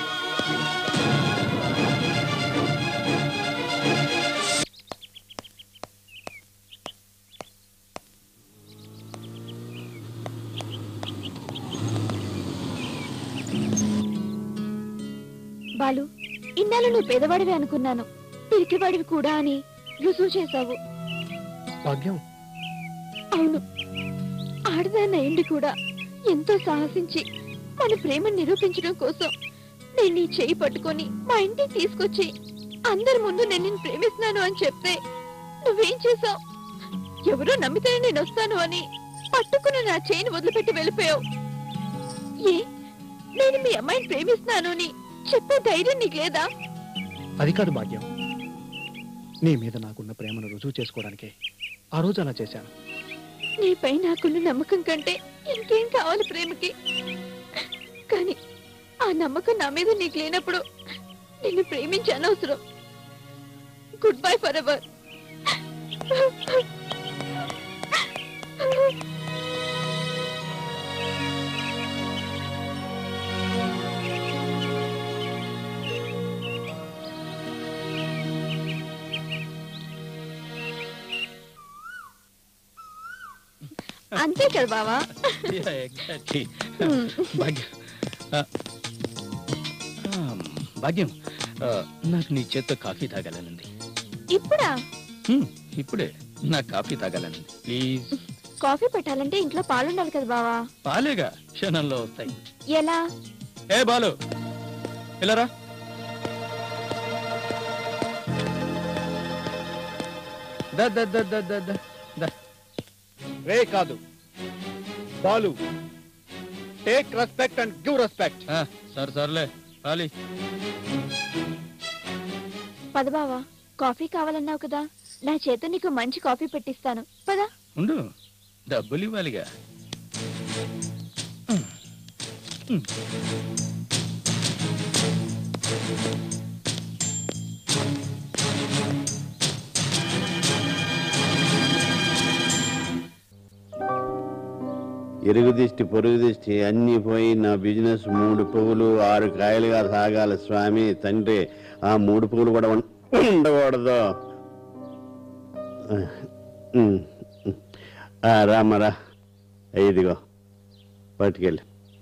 బాలు, ఇన్నాళ్ళు నువ్వు పేదవాడివి అనుకున్నాను, పిరికివాడివి కూడా అని రుజువు చేశావు.
భాగ్యం,
అవును, ఆడదాన్న ఎండి కూడా ఎంతో సాహసించి మన ప్రేమను నిరూపించడం కోసం నేను నీ చేయి పట్టుకొని మా ఇంటికి తీసుకొచ్చి అందరి ముందు నేను నిన్ను ప్రేమిస్తున్నాను అని చెప్తే నువ్వేం చేసావు? ఎవరో నమ్మితేనే నేను వస్తాను అని పట్టుకుని నా చేయిని వదిలిపెట్టి వెళ్ళిపోయావు. ఏ, నేను మీ అమ్మాయిని ప్రేమిస్తున్నాను అని చెప్పే ధైర్యం నీకు లేదా?
అది కాదు భాగ్యం, నీ మీద నాకున్న ప్రేమను రుజువు చేసుకోవడానికే ఆ రోజు అలా చేశాను.
నీపై నాకున్న నమ్మకం కంటే ఇంకేం కావాలి ప్రేమకి? కానీ ఆ నమ్మకం నా మీద నీకు లేనప్పుడు నిన్ను ప్రేమించే అనవసరం. Goodbye forever. అంతే కదా బావా?
భాగ్యం, నాకు నీ చేత్తో కాఫీ తాగాలనుంది.
ఇప్పుడా?
ఇప్పుడే నాకు కాఫీ తాగాలనుంది. ప్లీజ్.
కాఫీ పెట్టాలంటే ఇంట్లో పాలుండాలి కదా బావా?
పాలేగా క్షణంలో వస్తాయి.
ఎలా?
ఏ బాలు, వెళ్ళరా. దా దా దా దా దా దా.
రే కాదు, Balu. Take respect and give respect.
సరే సర్లే, పాలి.
పద బావా, కాఫీ కావాలన్నావు కదా, నా చేత నీకు మంచి కాఫీ పెట్టిస్తాను. పద.
ఉండు, డబ్బులు ఇవ్వాలిగా.
ఇరుగు దిష్టి పొరుగు దిష్టి అన్ని పోయి నా బిజినెస్ మూడు పువ్వులు ఆరు కాయలుగా సాగాలి స్వామి తండ్రి. ఆ మూడు పువ్వులు కూడా ఉండకూడదు. రామరా, ఇదిగో పట్టుకెళ్ళి.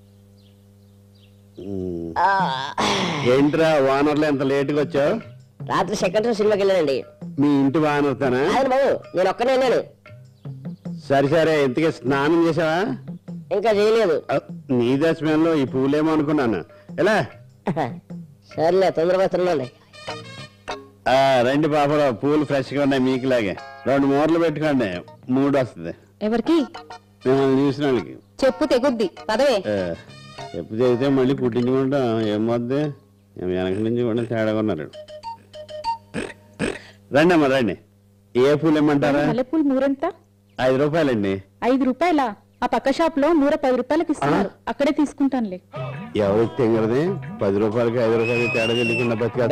ఏంట్రా వానర్లు ఎంత లేటుగా వచ్చావు?
రాత్రి సెకండ్ షో సినిమాకి వెళ్ళానండి.
మీ ఇంటి వానర్తానా?
బాబు, నేను ఒక్కనే వెళ్ళాను.
సరే సరే, ఇంతకీ స్నానం చేసావా?
ఇంకా చేయలేదు.
నీ దశమేలో ఈ పువ్వులేమో అనుకున్నాను. ఎలా?
సర్లే, తొందరగా తినండి.
రండి పాపరావు, పూలు ఫ్రెష్ గా ఉన్నాయి మీకులాగే. రెండు మూరలు పెట్టుకోండి, మూడు వస్తుంది.
ఎవరికి?
మిమ్మల్ని చూసిన వాళ్ళకి.
చెప్పు తెగుద్ది, పదవే.
చెప్పు తెగితే మళ్ళీ పుట్టించుకుంటాం. ఏమొద్ది, వెనక నుంచి కూడా తేడాగా ఉన్నారు. రండి అమ్మా రండి. ఏ పూలు ఇమ్మంటారా?
మల్లెపూలు మూరంతా
ఐదు రూపాయలండి.
ఐదు రూపాయలా? ఆ పక్క షాప్ లో నూర పది రూపాయలకి ఇస్తున్నారు, అక్కడే తీసుకుంటానులే.
ఎవరికి తెంగరది? పది రూపాయలకి ఐదు రూపాయలకి తేడా తెలియకుండా బతికా.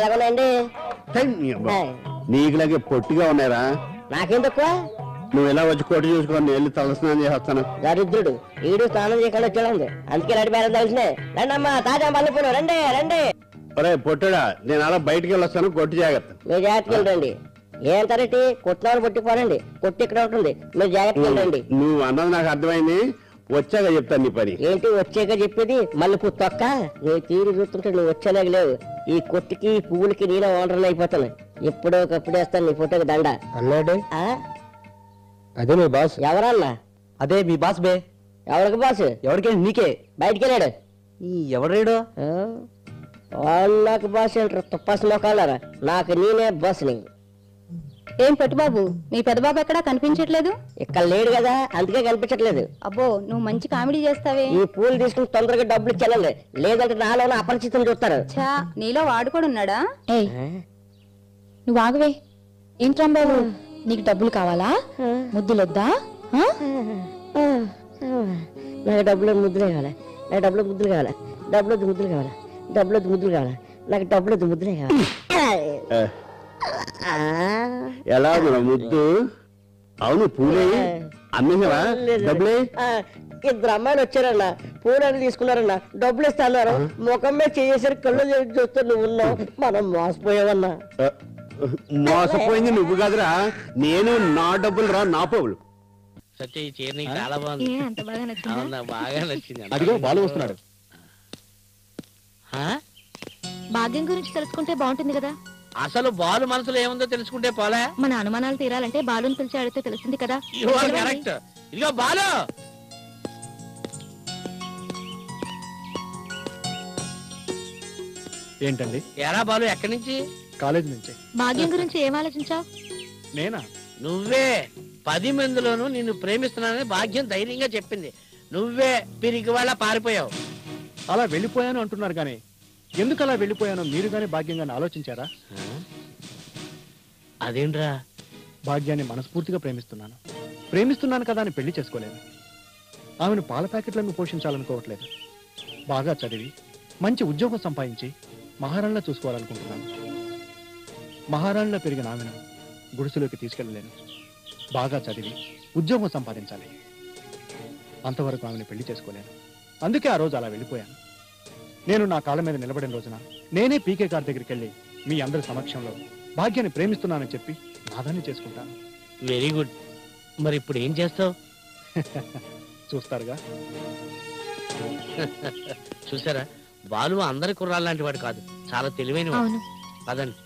నీకులాగే పొట్టిగా ఉన్నారా?
నాకేం తక్కువ?
నువ్వు ఎలా వచ్చి కొట్టి చూసుకొని వెళ్ళి తలస్నానం చేస్తాను.
దరిద్రుడు ఈడు స్నానం చేయకుండా వచ్చాడు, అందుకే రెడ్డి బేరం తెలిసినే. రండి అమ్మా, తాజా మల్లెపూలు, రండి రండి.
ఒరే పొట్టుడా, నేను అలా బయటికి వెళ్ళొస్తాను, కొట్టి జాగ్రత్త.
మీరు జాగ్రత్తకి వెళ్ళండి. ఏంటారేంటి కొట్టిన పట్టిపోనండి కొట్టి ఇక్కడ ఉంటుంది మీరు జాగ్రత్తగా ఉండండి.
నువ్వు అన్నది నాకు అర్థమైంది, వచ్చాక చెప్తాను నీ పని.
ఏంటి వచ్చాక చెప్పేది మళ్ళీ పుత్తొక్క నీ తీరు చూస్తుంటే నువ్వు వచ్చేలాగా లేవు. ఈ కొట్టుకి పువ్వులకి నేను ఓనర్లు అయిపోతాను. ఎప్పుడో ఒకప్పుడు వేస్తాను నీ ఫోటోకి దండ.
అన్నాడు అదే మీ బాస్.
ఎవరన్నా?
అదే మీ బాస్ బే.
ఎవరికి బాస్?
ఎవరికైనా నీకే.
బయటికి వెళ్ళాడు.
ఈ ఎవరేడు
వాళ్ళకి బాస్ అంటారు తుప్పాసి మొక్కలారా. నాకు నేనే బాస్ని.
ఏం పెట్టుబాబు మీ పెద్దబాబు ఎక్కడా కనిపించట్లేదు?
ఇక్కడ లేడు కదా అందుకే కనిపించట్లేదు.
అబ్బో నువ్వు మంచి కామెడీ చేస్తావే.
ఈ పూలు తీసుకుని తొందరగా డబ్బులు ఇచ్చేయాలి, లేదంటే నాలోనే అపరిచితం చూస్తారు.
చా నీలో వాడు కూడా ఉన్నాడా?
ఏయ్ నువ్వు ఆగవే. ఏంట్రా బాబు నీకు డబ్బులు కావాలా? ముద్దులొద్దా?
నాకు డబ్బులు ముద్దులే కావాలా, నాకు డబ్బులు ముద్దులు కావాలా, డబ్బులు ముద్దులు కావాలా, డబ్బులు ముద్దులు కావాలా, నాకు డబ్బులు ముద్దులే కావాలా.
ఎలా మన ముద్దు? అవును పూలే అమ్మేసావా? డబ్బులే
ఇద్దరు అమ్మాయిలు వచ్చారన్నా, పూలని తీసుకున్నారన్నా, డబ్బులు ఇస్తా అన్నారు. ముఖం మీద చేసేసరికి కళ్ళు చూస్తే నువ్వు ఉన్నావు. మనం మోసపోయావన్నా.
మోసపోయింది నువ్వు కాదురా, నేను. నా డబ్బులు రా, నా పువ్వులు.
సత్య ఈ చీర నీకు చాలా బాగుంది.
అంత బాగా నచ్చిందా?
అవునా, బాగా నచ్చింది.
అదిగో బాలు వస్తున్నాడు.
భాగ్యం గురించి తెలుసుకుంటే బాగుంటుంది కదా.
అసలు బాలు మనసులో ఏముందో తెలుసుకుంటే పోలే.
మన అనుమానాలు తీరాలంటే బాలుని పిలిచి అడిగితే తెలుస్తుంది కదా.
కరెక్ట్. ఇదిగో బాలు.
ఏంటండి?
ఎరా బాలు ఎక్కడి నుంచి?
కాలేజ్ నుంచి.
భాగ్యం గురించి ఏం ఆలోచించావు?
నేనా?
నువ్వే. పది మందిలోనూ నిన్ను ప్రేమిస్తున్నానని భాగ్యం ధైర్యంగా చెప్పింది. నువ్వే పిరికి వాళ్ళ పారిపోయావు.
అలా వెళ్ళిపోయాను అంటున్నారు కానీ ఎందుకు అలా వెళ్ళిపోయానో మీరు గానీ భాగ్యం గానీ ఆలోచించారా?
అదేంట్రా?
భాగ్యాన్ని మనస్ఫూర్తిగా ప్రేమిస్తున్నాను. ప్రేమిస్తున్నాను కదా అని పెళ్లి చేసుకోలేను. ఆమెను పాల ప్యాకెట్లను పోషించాలనుకోవట్లేదు. బాగా చదివి మంచి ఉద్యోగం సంపాదించి మహారాణిలా చూసుకోవాలనుకుంటున్నాను. మహారాణిలో పెరిగిన ఆమెను గుడిసెలోకి తీసుకెళ్ళలేను. బాగా చదివి ఉద్యోగం సంపాదించాలి. అంతవరకు ఆమెను పెళ్లి చేసుకోలేను. అందుకే ఆ రోజు అలా వెళ్ళిపోయాను. నేను నా కాళ్ళ మీద నిలబడిన రోజున నేనే పీకే గారి దగ్గరికి వెళ్ళి మీ అందరి సమక్షంలో భాగ్యాన్ని ప్రేమిస్తున్నానని చెప్పి నాదాన్ని చేసుకుంటాను.
Very good. మరి ఇప్పుడు ఏం చేస్తావు?
చూస్తారుగా.
చూసారా, బాలు అందరి కుర్రాళ్ళ లాంటి వాడు కాదు, చాలా తెలివైన వాడు. పదండి.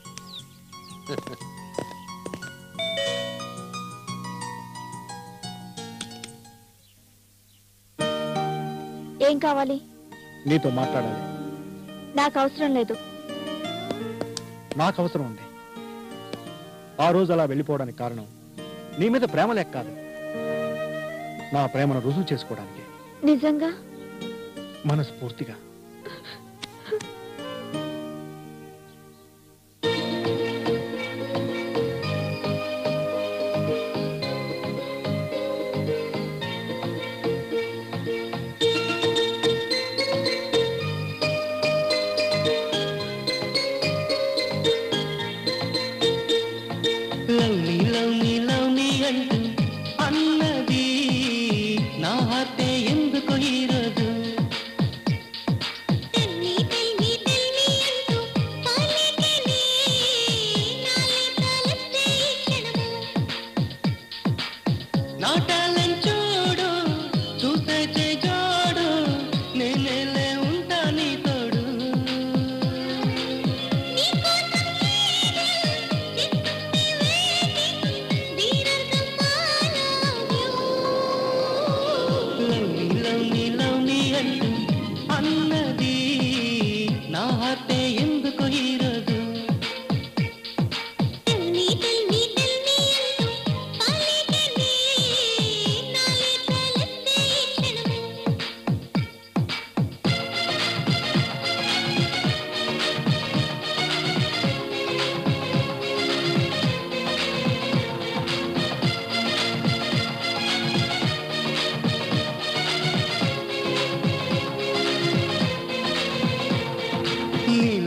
ఏం కావాలి?
నీతో మాట్లాడాలి.
నాకు అవసరం లేదు.
నాకు అవసరం ఉంది. ఆ రోజు అలా వెళ్ళిపోవడానికి కారణం నీ మీద ప్రేమ లేక కాదు, నా ప్రేమను రుజువు చేసుకోవడానికి.
నిజంగా?
మనస్ఫూర్తిగా.
నీ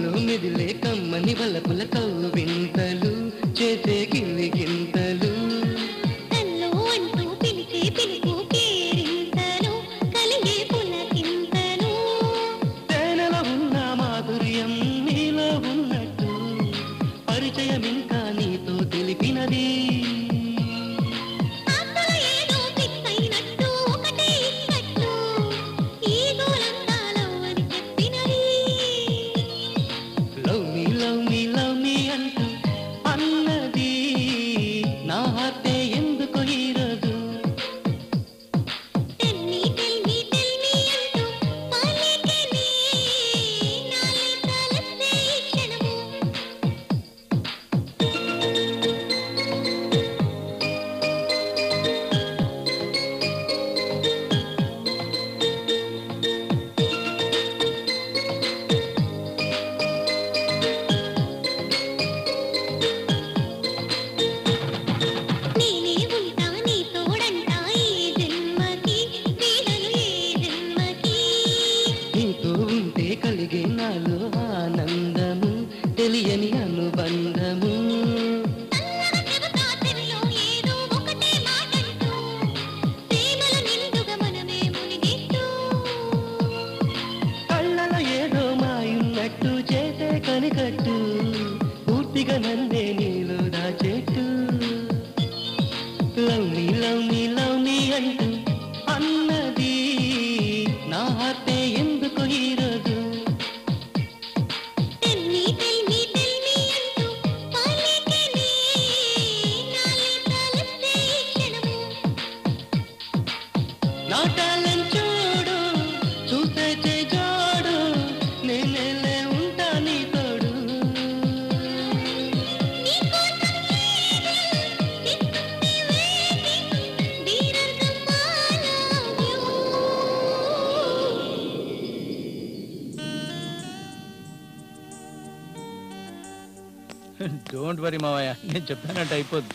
డోంట్ వరీ మావయ్య, నేను చెప్పానంటే అయిపోద్ది.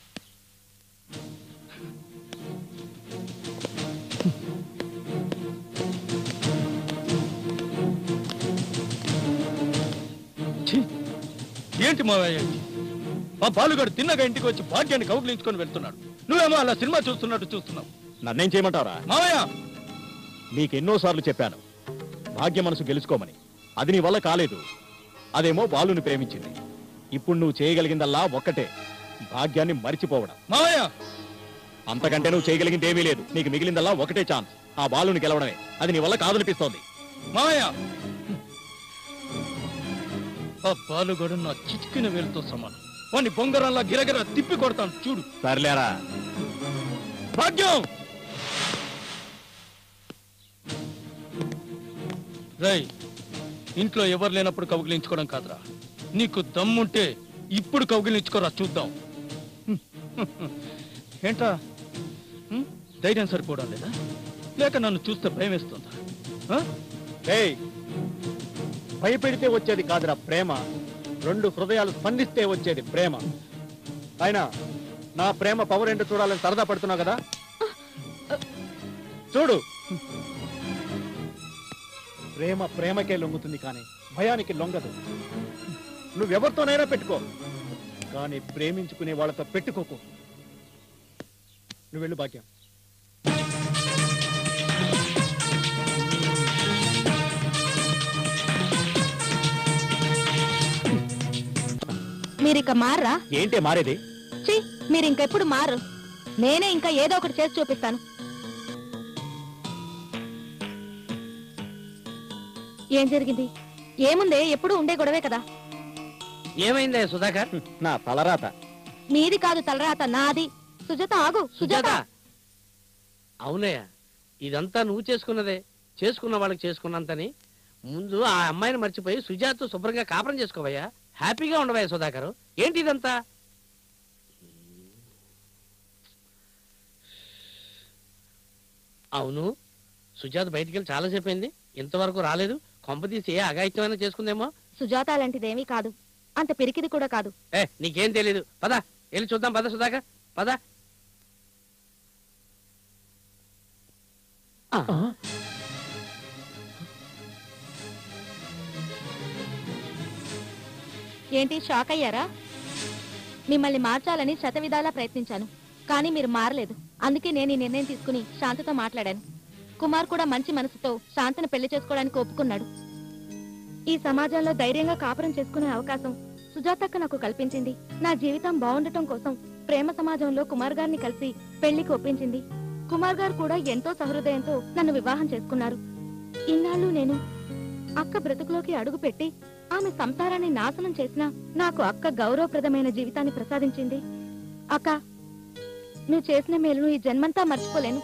ఏంటి మావయ్య, మా బాలుగాడు తిన్నగా ఇంటికి వచ్చి భాగ్యాన్ని కౌగిలించుకొని వెళ్తున్నాడు, నువ్వేమో అలా సినిమా చూస్తున్నట్టు చూస్తున్నావు.
నన్నేం చేయమంటారా?
మావయ్య,
నీకెన్నోసార్లు చెప్పాను భాగ్య మనసు గెలుచుకోమని. అది నీ వల్ల కాలేదు. అదేమో బాలుని ప్రేమించింది. ఇప్పుడు నువ్వు చేయగలిగిందల్లా ఒక్కటే, భాగ్యాన్ని మరిచిపోవడం.
మావయ్య,
అంతకంటే నువ్వు చేయగలిగింది ఏమీ లేదు. నీకు మిగిలిందల్లా ఒకటే ఛాన్స్, ఆ బాలుని గెలవడమే. అది నీ వల్ల కాదనిపిస్తోంది.
మావయ్య, ఆ బాలుగాడు నా చిటికిన వేలుతో సమానం. వాణ్ణి బొంగరంలా గిరగిర తిప్పి కొడతాను చూడు.
సర్లేరా.
భాగ్యం, రై, ఇంట్లో ఎవరు లేనప్పుడు కౌగిలించుకోవడం కాదురా. నీకు దమ్ముంటే ఇప్పుడు కౌగిలించుకోరా చూద్దాం. ఏంటా ధైర్యం సరిపోవడం లేదా, లేక నన్ను చూస్తే భయం వేస్తుందా?
భయపెడితే వచ్చేది కాదురా ప్రేమ, రెండు హృదయాలు స్పందిస్తే వచ్చేది ప్రేమ. అయినా నా ప్రేమ పవర్ ఏంటో చూడాలని సరదా పడుతున్నావు కదా, చూడు. ప్రేమ ప్రేమకే లొంగుతుంది కానీ భయానికి లొంగదు. నువ్వెవరితోనైనా పెట్టుకో, కానీ ప్రేమించుకునే వాళ్ళతో పెట్టుకోకు. నువ్వు వెళ్ళు భాగ్యం.
మీరిక మారా?
ఏంటే మారేది?
ఛీ, మీరు ఇంకెప్పుడు మారు. నేనే ఇంకా ఏదో ఒకటి చేసి చూపిస్తాను. ఏం జరిగింది? ఏముందే, ఎప్పుడు ఉండే గొడవే కదా.
ఏమైందే సుధాకర్?
నా తలరాత.
నీది కాదు తలరాత, నాది. సుజాత ఆగు.
సుజాత, అవునయ్య, ఇదంతా నువ్వు చేసుకున్నదే. చేసుకున్న వాళ్ళకి చేసుకున్నంతని ముందు ఆ అమ్మాయిని మర్చిపోయి సుజాతతో శుభ్రంగా కాపురం చేసుకోవయ్యా. హ్యాపీగా ఉండవయ్యా సుధాకర్. ఏంటి ఇదంతా? అవును, సుజాత బయటికి వెళ్ళి చాలాసేపు అయింది, ఇంతవరకు రాలేదు. కొంపదీసి ఏ అఘాయిత్యమైనా చేసుకుందేమో.
సుజాత అలాంటిదేమీ కాదు, అంత పిరికిది కూడా కాదు.
ఏ నీకేం తెలీదు, పద వెళ్ళి చూద్దాం. పద సుధాకర్, పద.
ఏంటి, షాక్ అయ్యారా? మిమ్మల్ని మార్చాలని శతవిధాలా ప్రయత్నించాను, కానీ మీరు మారలేదు. అందుకే నేను ఈ నిర్ణయం తీసుకుని శాంతతో మాట్లాడాను. కుమార్ కూడా మంచి మనసుతో శాంతను పెళ్లి చేసుకోవడానికి ఒప్పుకున్నాడు. ఈ సమాజంలో ధైర్యంగా కాపురం చేసుకునే అవకాశం సుజాతక్క నాకు కల్పించింది. నా జీవితం బాగుండటం కోసం ప్రేమ సమాజంలో కుమార్ గారిని కలిసి పెళ్లికి ఒప్పించింది. కుమార్ గారు కూడా ఎంతో సహృదయంతో నన్ను వివాహం చేసుకున్నారు. ఇన్నాళ్ళు నేను అక్క బ్రతుకులోకి అడుగు పెట్టి ఆమె సంసారాన్ని నాశనం చేసినా నాకు అక్క గౌరవప్రదమైన జీవితాన్ని ప్రసాదించింది. అక్క, నువ్వు చేసిన మేలును ఈ జన్మంతా మర్చిపోలేను.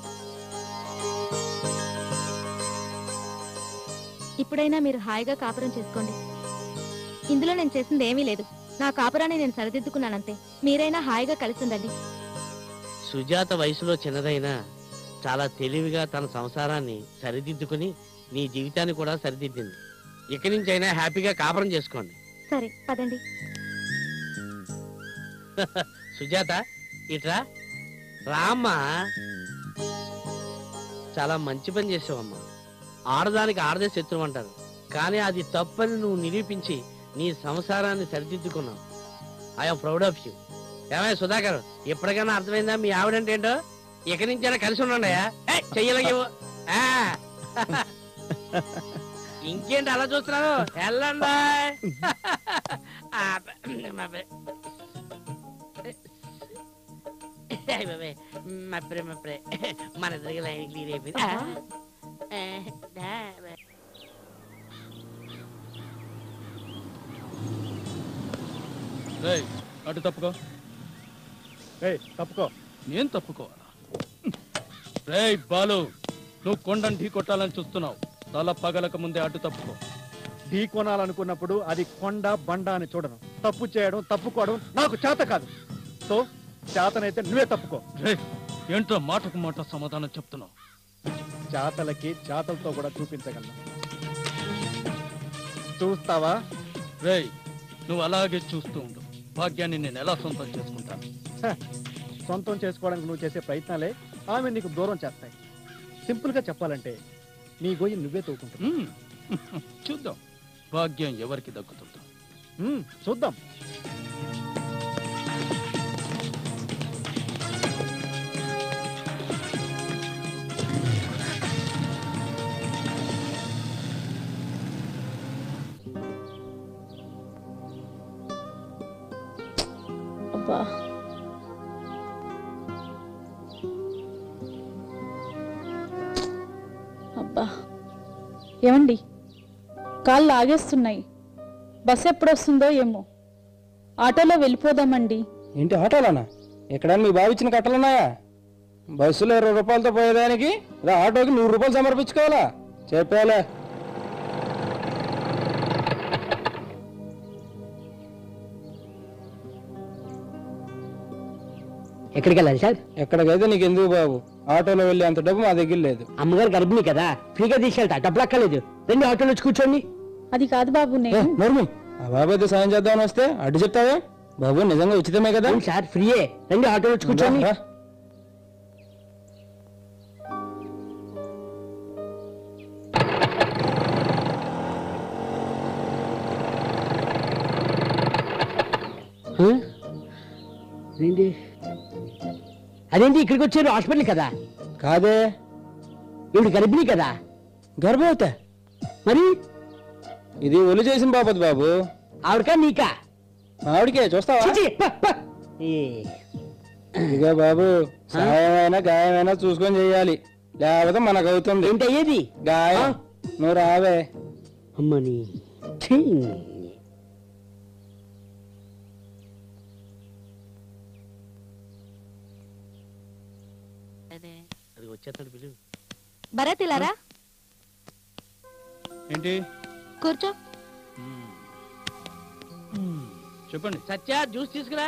ఇప్పుడైనా మీరు హాయిగా కాపురం చేసుకోండి. ఇందులో నేను చేసింది ఏమీ లేదు. నా కాపురాన్ని నేను సరిదిద్దుకున్నానంతే. మీరైనా హాయిగా కలిసి ఉండండి.
సుజాత వయసులో చిన్నదైనా చాలా తెలివిగా తన సంసారాన్ని సరిదిద్దుకుని నీ జీవితాన్ని కూడా సరిదిద్దింది. ఇక్కడి నుంచి అయినా హ్యాపీగా కాపురం చేసుకోండి.
సరే పదండి.
సుజాత, ఇట్రా రామ్మా. చాలా మంచి పని చేసావమ్మా. ఆడదానికి ఆడదే శత్రువు అంటారు, కానీ అది తప్పని నువ్వు నిరూపించి నీ సంసారాన్ని సరిదిద్దుకున్నావు. I'm proud of you. ఏమయ్య సుధాకర్, ఎప్పటికైనా అర్థమైందా మీ ఆవిడంటే ఏంటో? ఇక్కడి నుంచైనా కలిసి ఉండండియా. చెయ్యలేవు. ఇంకేంటి అలా చూస్తున్నారు? వెళ్ళండి. మన దగ్గర లైన్ క్లియర్ అయిపోయింది.
అటు తప్పుకో.
తప్పుకో.
నేను తప్పుకోవాలా? రే బాలు, నువ్వు కొండను ఢీ కొట్టాలని చూస్తున్నావు. తల పగలక ముందే అటు తప్పుకో.
ఢీ కొనాలనుకున్నప్పుడు అది కొండ బండ అని చూడను. తప్పు చేయడం తప్పుకోవడం నాకు చేత కాదు. సో చేతనైతే నువ్వే తప్పుకో.
రే, ఏంటో మాటకు మాట సమాధానం చెప్తున్నావు.
చేతలకి చేతలతో కూడా చూపించగలను. చూస్తావా?
రే, నువ్వు అలాగే చూస్తూ ఉండు. భాగ్యాన్ని నేను ఎలా సొంతం చేసుకుంటాను.
సొంతం చేసుకోవడానికి నువ్వు చేసే ప్రయత్నాలే ఆమె నీకు దూరం చేస్తాయి. సింపుల్గా చెప్పాలంటే నీ గొయ్యి నువ్వే తోకుంటావు.
చూద్దాం భాగ్యం ఎవరికి దక్కుతుందో.
చూద్దాం.
అబ్బా అబ్బా ఏమండి, కాళ్ళు ఆగేస్తున్నాయి. బస్ ఎప్పుడు వస్తుందో ఏమో. ఆటోలో వెళ్ళిపోదామండి.
ఏంటి ఆటోలోనా? ఎక్కడైనా మీ బాబు ఇచ్చిన కట్టలున్నాయా? బస్సులో ఇరవై రూపాయలతో పోయేదానికి ఆటోకి నూరు రూపాయలు సమర్పించుకోవాలా? చెప్పాలే.
ఎక్కడికి వెళ్ళాలి సార్?
ఎక్కడికైతే నీకు ఎందుకు బాబు, ఆటోలో వెళ్ళి అంత డబ్బు మా దగ్గర లేదు.
అమ్మగారు గర్భిణి కదా, ఫ్రీగా తీసుకెళ్తా, డబ్బులు అక్కర్లేదు. రెండు ఆటోలో వచ్చి కూర్చోండి.
అది కాదు బాబు, నేను
నోర్మి ఆ బాబు అయితే సాయం చేద్దామని వస్తే అడ్డు చెప్తావే? బాబు నిజంగా ఉచితమే కదా
సార్, ఫ్రీయే. రెండు ఆటోలో వచ్చి కూర్చోండి. అదేంటి అదేంటి ఇక్కడికి వచ్చారు? హాస్పిటల్ కదా?
కాదే,
ఇప్పుడు గర్భిణి కదా.
గర్భవతి
మరి
ఇది ఒళ్ళు చేసిన బాపతి బాబు.
ఆవిడకా నీకా?
ఆవిడకే. చూస్తావా? ఇదిగో బాబు, సాయమైనా గాయమైనా చూసుకొని చెయ్యాలి, లేకపోతే మనకు అవుతుంది.
ఏంటి అయ్యేది?
గాయం. నువ్వు రావే.
అమ్మని
అది వచ్చేస్తాడు పిలు.
భరత్ ఇలారా.
ఏంటి?
కూర్చో.
చెప్పండి.
సత్య జ్యూస్ తీసుకురా.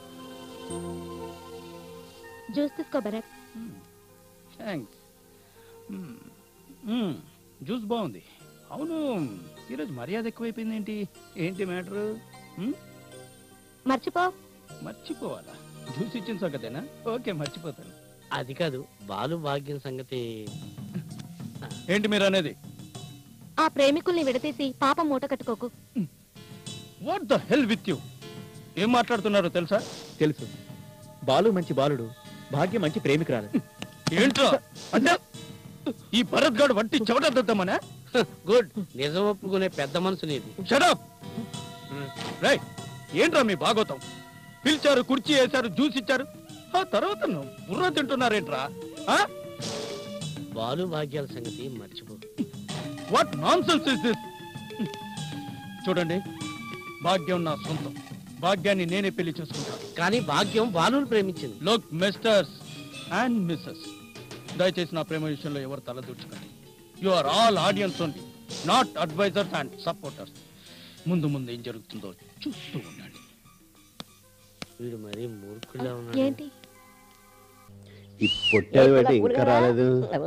జ్యూస్ తీసుకో భరత్.
థ్యాంక్స్. జ్యూస్ బాగుంది. అవును, ఈరోజు మర్యాద ఎక్కువైపోయింది. ఏంటి ఏంటి మ్యాటరు?
మర్చిపో.
మర్చిపోవాలా? జ్యూస్ ఇచ్చిన సంగతేనా? ఓకే, మర్చిపోతాను.
అది కాదు, బాలు భాగ్యం సంగతి
ఏంటి మీరు అనేది?
ఆ ప్రేమికుల్ని విడతీసి పాప మూట కట్టుకోకు.
What the hell with you? ఏం మాట్లాడుతున్నారో తెలుసా?
తెలుసు. బాలు మంచి బాలుడు, భాగ్య మంచి ప్రేమికురాలు.
ఏంట్రా అంటే ఈ భరత్ గాడు వంటి చెవటద్దమనా?
గుడ్. నిజం ఒప్పుకునే పెద్ద మనసు నీది.
Shut up. రైట్. ఏంట్రా మీ భాగవతం? పిలిచారు, కుర్చీ వేశారు, జ్యూస్ ఇచ్చారు, ఆ తర్వాత బుర్ర తింటున్నారేంట్రా?
బాలు భాగ్యాల సంగతి మర్చిపో.
What nonsense is this? చూడండి, భాగ్యం నా సొంతం. భాగ్యాన్ని నేనే పెళ్లి చేసుకుంటాను.
కానీ భాగ్యం బాలుని ప్రేమించింది.
లోక్ మిస్టర్స్ అండ్ మిస్సెస్, దయచేసి నా ప్రేమ విషయంలో ఎవరు తల దూర్చుకోండి. You are all audience only, not advisers and supporters. ముందు ముందు ఏం జరుగుతుందో చూస్తూ ఉండండి.
వీడు మరీ మూర్ఖులా ఉన్నాడు.
ఏంటి
పొట్టేది బట్టి ఇంకా రాలేదు.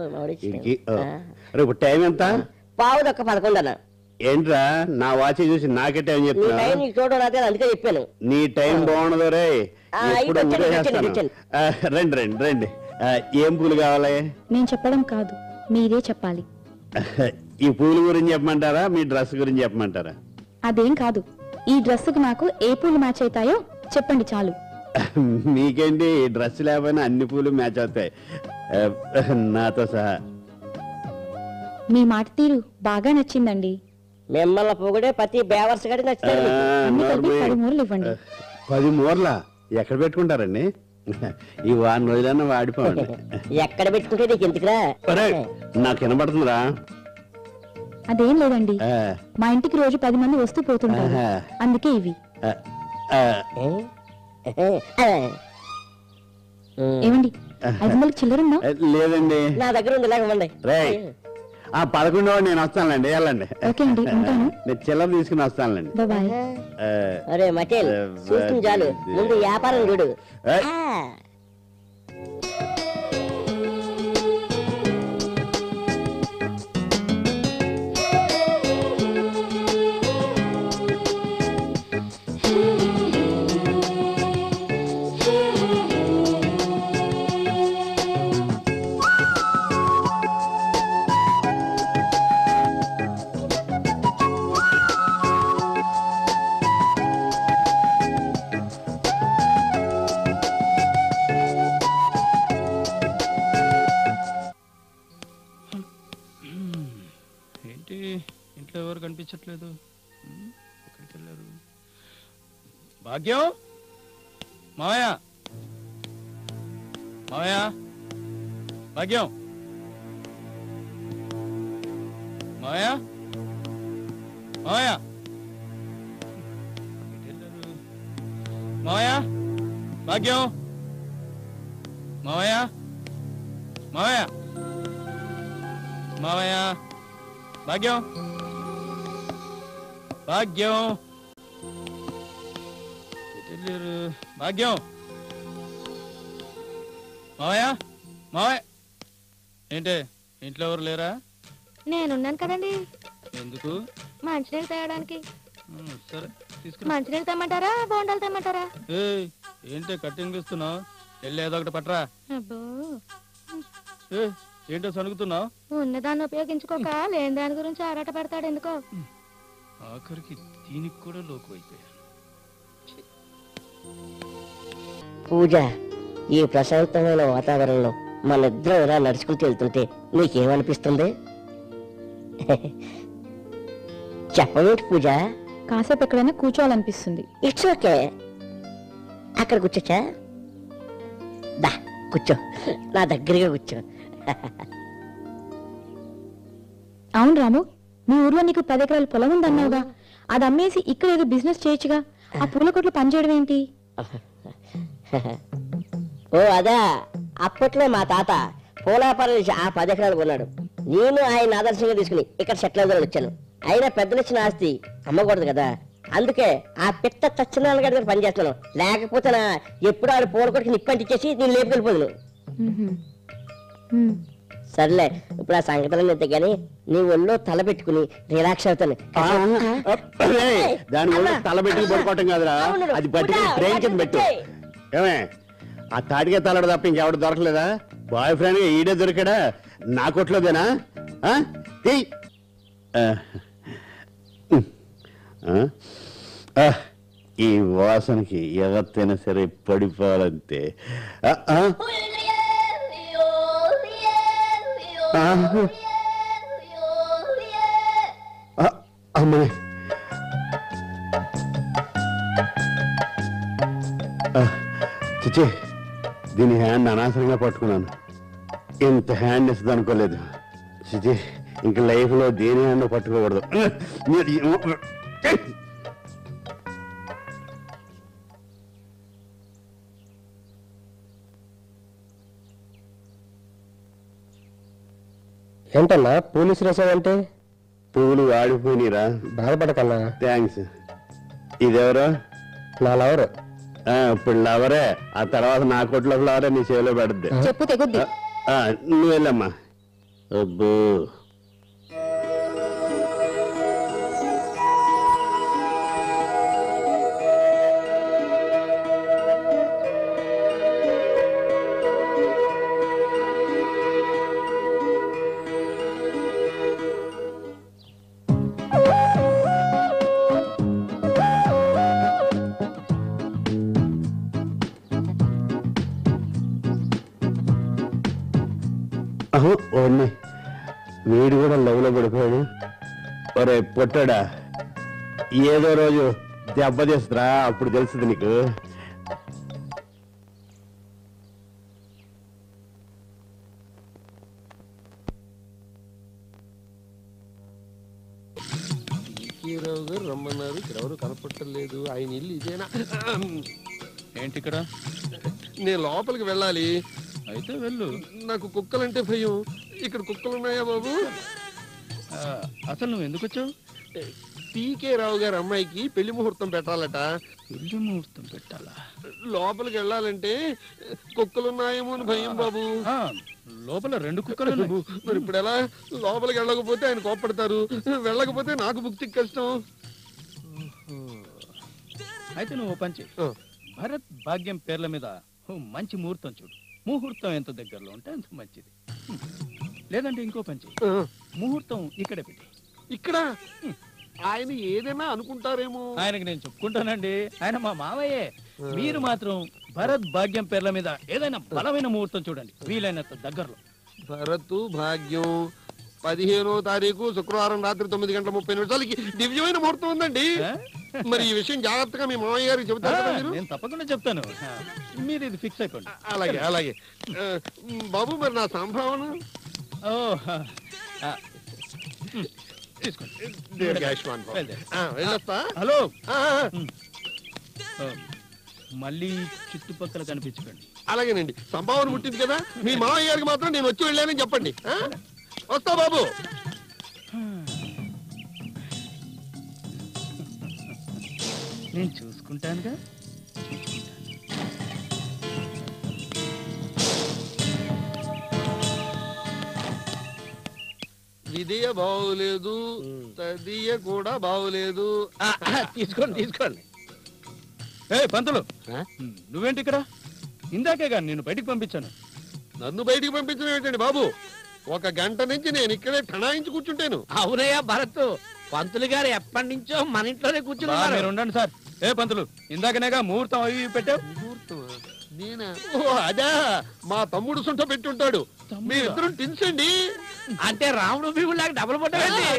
రేపు టైం ఎంత?
పావుది ఒక్క పదకొండు అన్న.
ఏంట్రా నా వాచ్ చూసి నాకే టైం చెప్తున్నా?
చూడడం రాదే, అందుకే చెప్పాను.
నీ టైం బాగుండదు రే. ఎప్పుడు రండి రండి రండి. ఏం పూలు కావాలి?
నేను చెప్పడం కాదు, మీరే చెప్పాలి.
ఈ పూల గురించి చెప్పమంటారా, మీ డ్రెస్ గురించి చెప్పమంటారా?
అదేం కాదు, ఈ డ్రెస్సుకు నాకు ఏ పూలు మ్యాచ్ అవుతాయో చెప్పండి చాలు.
మీకేంటి, డ్రెస్ లేకపోయినా అన్ని పూలు మ్యాచ్ అవుతాయి, నాతో సహా.
మీ మాట తీరు బాగా నచ్చిందండి.
మిమ్మల్ని పొగడే ప్రతి బేవర్స్ గడి నచ్చుతారు.
పది మూరలు ఇవ్వండి.
పది మూరలా ఎక్కడ పెట్టుకుంటారండి? ఈ వారం రోజులన్నా వాడిపోండి.
ఎక్కడ పెట్టుకుంటే నీకు ఎందుకురా?
నాకు వినబడుతుందిరా.
అదేం లేదండి, మా ఇంటికి రోజు పది మంది వస్తూ పోతుంటారు, అందుకే ఇవి. ఏమండి, ఐదు వందలకి చిల్లరుందా?
లేదండి,
నా దగ్గర ఉంది. లేకపోండి.
రే ఆ పదకొండో నేను వస్తానులేండి, వెళ్ళండి. నేను చిల్లర తీసుకుని వస్తానులేండి.
అరే మటేల్, చూసుకుని చాలు, ముందు వ్యాపారం చూడు.
ఇంట్లో ఎవరు కనిపించట్లేదు. ఎక్కడికి వెళ్ళారు? భాగ్యం, మావయ్య, మావయ్య, భాగ్యం, మావయ్య, మావయ్య, మావయ్య, భాగ్యం, మావయ్య, మావయ్య, మావయ్య, భాగ్యం, భాగ్యం, భాగ్యం, మావయ్య, మావయ్య. ఏంటే ఇంట్లో ఎవరు లేరా?
నేనున్నాను కదండి.
ఎందుకు?
మంచినీళ్ళు తేయడానికి.
సరే తీసుకురా.
మంచినీళ్ళు తెమ్మంటారా, బోండాలు తెమ్మంటారా?
ఏయ్, ఏంటే కట్టింగ్ ఇస్తున్నావు? వెళ్ళి ఏదో ఒకటి పట్రా.
అబ్బో,
ఏ ఏంటో సనుగుతున్నావు?
ఉన్నదాన్ని ఉపయోగించుకోక లేని దాని గురించి ఆరాట పడతాడు ఎందుకో.
ఆఖరికి దీనికి కూడా లోకు అయిపోయాను.
పూజ, ఈ ప్రశాంతమైన వాతావరణంలో మన ఇద్దరం ఇలా నడుచుకుంటూ వెళ్తుంటే నీకేమనిపిస్తుంది? చెప్పవేంటి పూజ?
కాసేపు ఎక్కడైనా కూర్చోవాలనిపిస్తుంది.
It's okay. అక్కడ కూర్చోచ్చా? దా కూర్చో, నా దగ్గరగా కూర్చో.
అవును రాము, మీ ఊర్లో నీకు పది ఎకరాల పొలం ఉందన్నావుగా, అది అమ్మేసి ఇక్కడ ఏదో బిజినెస్ చేయొచ్చుగా. ఆ పూల కొట్లు పనిచేయడం ఏంటి?
ఓ అదా, అప్పట్లో మా తాత పూలాపారం చేసి ఆ పది ఎకరాలు కొన్నాడు. నేను ఆయన ఆదర్శంగా తీసుకుని ఇక్కడ సెటిల్ అవుదాని వచ్చాను. అయినా పెద్దలు ఇచ్చిన ఆస్తి అమ్మకూడదు కదా, అందుకే ఆ పిట్ట చచ్చినాలు గడి దగ్గర పనిచేస్తున్నాను. లేకపోతే నా ఎప్పుడు ఆడు పూల కొట్టుకు నిప్పంటిచ్చేసి నేను లేపుకెళ్ళిపోదును. సర్లే, ఇప్పుడు ఆ సంగతులన్నీ అంతే గాని నీ ఒళ్ళో తల పెట్టుకుని రిలాక్స్ అవుతాను.
దాని ఒళ్ళో తల పెట్టుకుని పడుకోవటం కాదురా, అది పట్టుకుని ట్రైన్ కింద పెట్టు. ఏమే, ఆ తాటికే తలడు తప్ప ఇంకెవడు దొరకలేదా? బాయ్ ఫ్రెండ్ గా ఈడే దొరికాడా? నా కొట్లోదేనా? ఈ వాసనకి ఎవరితైనా సరే పడిపోవాలంటే అమ్మాయి చిచి, దీని హ్యాండ్ అనవసరంగా పట్టుకున్నాను. ఇంత హ్యాండ్ ఇస్తుంది అనుకోలేదు. చిచి, ఇంక లైఫ్ లో దేని హ్యాండ్ పట్టుకోకూడదు.
ఏంటన్నా పోలీసు రాసావంటే?
పువ్వులు ఆడిపోయినరా?
బాధపడకన్నా.
థ్యాంక్స్. ఇదెవరో?
నా లవరు.
ఇప్పుడు లవరే, ఆ తర్వాత నా కొట్లో ఫ్లవరే నీ చెవిలో పెడద్ది.
చెప్పు తెగుద్ది.
నువ్వు వెళ్ళమ్మా. అబ్బో, ఓన్నే వీడు కూడా లవ్లో పడిపోయాడు. ఒరే పొట్టాడా, ఏదో రోజు దెబ్బ తీస్తురా, అప్పుడు తెలుస్తుంది నీకు.
రావు గారు రమ్మన్నారు, ఇక్కడ ఎవరు కనపట్టలేదు. ఆయన ఇల్లు ఇదేనా?
ఏంటి ఇక్కడ?
నేను లోపలికి వెళ్ళాలి.
అయితే వెళ్ళు.
నాకు కుక్కలంటే భయం. ఇక్కడ కుక్కలు ఉన్నాయా బాబు?
అసలు నువ్వు ఎందుకు వచ్చావు?
పీకే రావు గారు అమ్మాయికి పెళ్లి ముహూర్తం పెట్టాలట.
పెళ్లి ముహూర్తం పెట్టాలా?
లోపలికి వెళ్ళాలంటే కుక్కలున్నాయేమో అని భయం బాబు.
లోపల రెండు కుక్కలు.
మరి ఇప్పుడు ఎలా? లోపలికి వెళ్ళకపోతే ఆయన కోప్పడతారు, వెళ్ళకపోతే నాకు భుక్తి కష్టం.
అయితే నువ్వు పంచి భరత్ భాగ్యం పేర్ల మీద మంచి ముహూర్తం చూడు. ముహూర్తం ఎంత దగ్గరలో ఉంటే అంత మంచిది. లేదంటే ఇంకో పంచి ముహూర్తం ఇక్కడే పెట్టి.
ఇక్కడ ఆయన ఏదైనా అనుకుంటారేమో.
ఆయనకి నేను చెప్పుకుంటానండి, ఆయన మా మావయ్యే. మీరు మాత్రం భరత్ భాగ్యం పేర్ల మీద ఏదైనా బలమైన ముహూర్తం చూడండి, వీలైనంత దగ్గరలో.
భరత్ భాగ్యం
పదిహేనో తారీఖు శుక్రవారం రాత్రి తొమ్మిది గంటల ముప్పై నిమిషాలకి దివ్యమైన ముహూర్తం ఉందండి. మరి ఈ విషయం జాగ్రత్తగా మీ మామయ్య గారికి చెబుతారు కదా మీరు?
నేను తప్పకుండా చెప్తాను, మీరు ఇది ఫిక్స్ అయిపోండి.
అలాగే అలాగే. బాబు మరి నా సంభావన
హలో, మళ్ళీ చుట్టుపక్కల కనిపించకండి.
అలాగేనండి. సంభావన పుట్టింది కదా, మీ మామయ్య గారికి మాత్రం నేను వచ్చి వెళ్ళానని చెప్పండి. వస్తా బాబు.
నేను చూసుకుంటానుగా.
విధియ బాగోలేదు, తదియ కూడా బాగోలేదు.
తీసుకోండి తీసుకోండి.
ఏ పంతులు, నువ్వేంటి ఇక్కడ? ఇందాకేగా నేను బయటికి పంపించాను.
నన్ను బయటికి పంపించడం ఏంటండి బాబు? ఒక గంట నుంచి నేను ఇక్కడే ఠణాయించి కూర్చుంటాను.
అవునయ్యా భరత్, పంతులు గారు ఎప్పటి నుంచో మన ఇంట్లోనే కూర్చున్నారు.
మీరు ఉండండి సార్. ఏ పంతులు, ఇందాకనేగా ముహూర్తం అవి పెట్టావు.
నేనా? ఓ అదా, మా తమ్ముడు సుంట పెట్టుంటాడు. మీరిద్దరు టిన్స్ అండి.
అంటే రాముడు భీముడు లాగా డబుల్ పొట్ట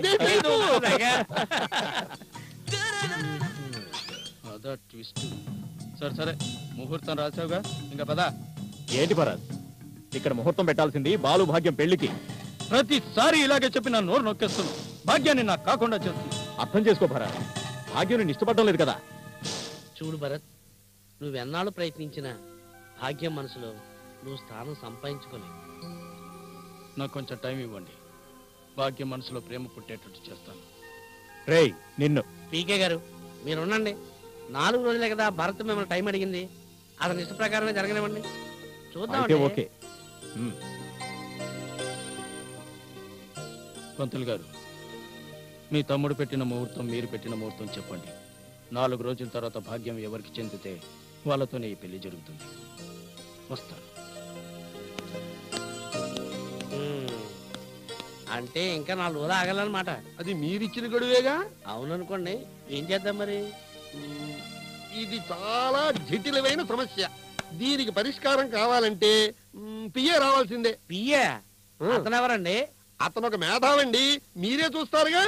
అదా ట్విస్ట్. సరే సరే, ముహూర్తం రాసావుగా, ఇంకా పదా.
ఏంటి భరత్, ఇక్కడ ముహూర్తం పెట్టాల్సింది బాలు భాగ్యం పెళ్లికి.
ప్రతిసారి ఇలాగే చెప్పి నా నోరు నొక్కేస్తున్నావు. భాగ్యాన్ని నాకు కాకుండా చేస్తుంది.
అర్థం చేసుకో భరత్, భాగ్యం నేను ఇష్టపడడం లేదు కదా.
చూడు భరత్, నువ్వెన్నాళ్ళు ప్రయత్నించినా భాగ్యం మనసులో నువ్వు స్థానం సంపాదించుకోలేవు.
నాకు కొంచెం టైం ఇవ్వండి, భాగ్యం మనసులో ప్రేమ పుట్టేటట్టు చేస్తాను.
రేయ్ నిన్ను.
పీకే గారు మీరు ఉండండి. నాలుగు రోజులే కదా భరత్ మిమ్మల్ని టైం అడిగింది, అతని ఇష్ట ప్రకారమే జరగనివ్వండి. చూద్దాం.
ఓకే
పంతులు గారు, మీ తమ్ముడు పెట్టిన ముహూర్తం, మీరు పెట్టిన ముహూర్తం చెప్పండి. నాలుగు రోజుల తర్వాత భాగ్యం ఎవరికి చెందితే వాళ్ళతోనే ఈ పెళ్లి జరుగుతుంది. వస్తాను.
అంటే ఇంకా నాలుగు రోజులు ఆగాలన్నమాట.
అది మీరిచ్చిన గడువేగా.
అవుననుకోండి, ఏం చేద్దాం మరి?
ఇది చాలా జటిలమైన సమస్య. దీనికి పరిష్కారం కావాలంటే పిఏ రావాల్సిందే.
పిఏ? అతను ఎవరండి?
అతను ఒక మేధావండి, మీరే చూస్తారుగా.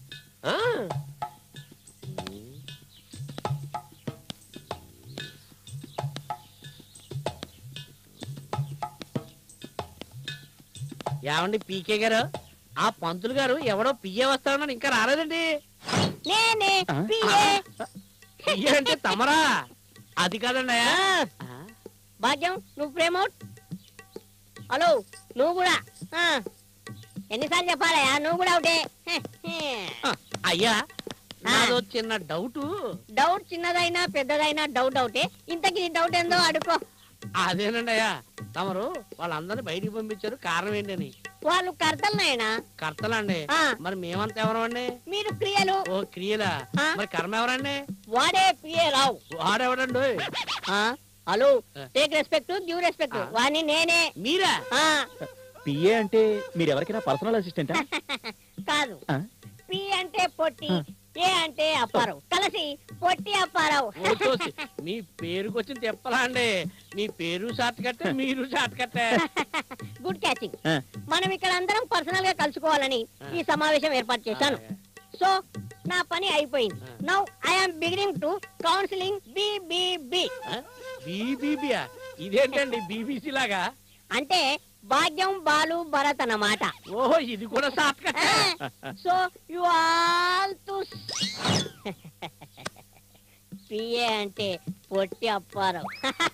ఏమండి పీకే గారు, ఆ పంతులు గారు ఎవడో పిఏ వస్తాడని ఇంకా రాలేదండి.
నేనే
పిఏ అంటే తమరా? అది కాదండి.
భాగ్యం, నువ్వు ప్రేమ. హలో, నువ్వు కూడా. ఎన్నిసార్లు చెప్పాలయా, నువ్వు కూడా ఒకటే.
అయ్యా, నాదో చిన్న డౌట్.
డౌట్ చిన్నదైనా పెద్దదైనా డౌట్ అవుటే. ఇంతకీ డౌట్ ఏందో అడుకో.
అదేనండి అయ్యా, తమరు వాళ్ళందరినీ బయటికి పంపించారు, కారణం ఏంటని?
వాళ్ళు కర్తలనాయనా.
కర్తలండి? మరి మేమంతా ఎవరండి?
మీరు క్రియలు.
ఓ క్రియలా? మరి కర్మ ఎవరండి?
వాడే పిఏ రావు.
వాడెవడండి?
Hello, take respect, give respect. వాణ్ణి నేనే.
మీరా?
పిఏ అంటే మీరు ఎవరికైనా పర్సనల్ అసిస్టెంటా?
కాదు, పి అంటే పొట్టి, ఏ అంటే అప్పారావు, కలిసి పొట్టి అప్పారావు.
మీ పేరుకి వచ్చిన తెప్పలా అండి. మీ పేరు షార్ట్ కట్టే, మీరు షార్ట్ కట్టే.
Good catching. మనం ఇక్కడ అందరం పర్సనల్ గా కలుసుకోవాలని ఈ సమావేశం ఏర్పాటు చేశాను. సో నా పని అయిపోయింది. Now I am beginning to counselling BBB.
బిబిబియా? ఇదేంటండి బీబీసీ లాగా?
అంటే భాగ్యం, బాలు, భరత్ అన్నమాట.
ఓహో, ఇది కూడా short cut.
So you all to PA అంటే పొట్టి అప్పారావు.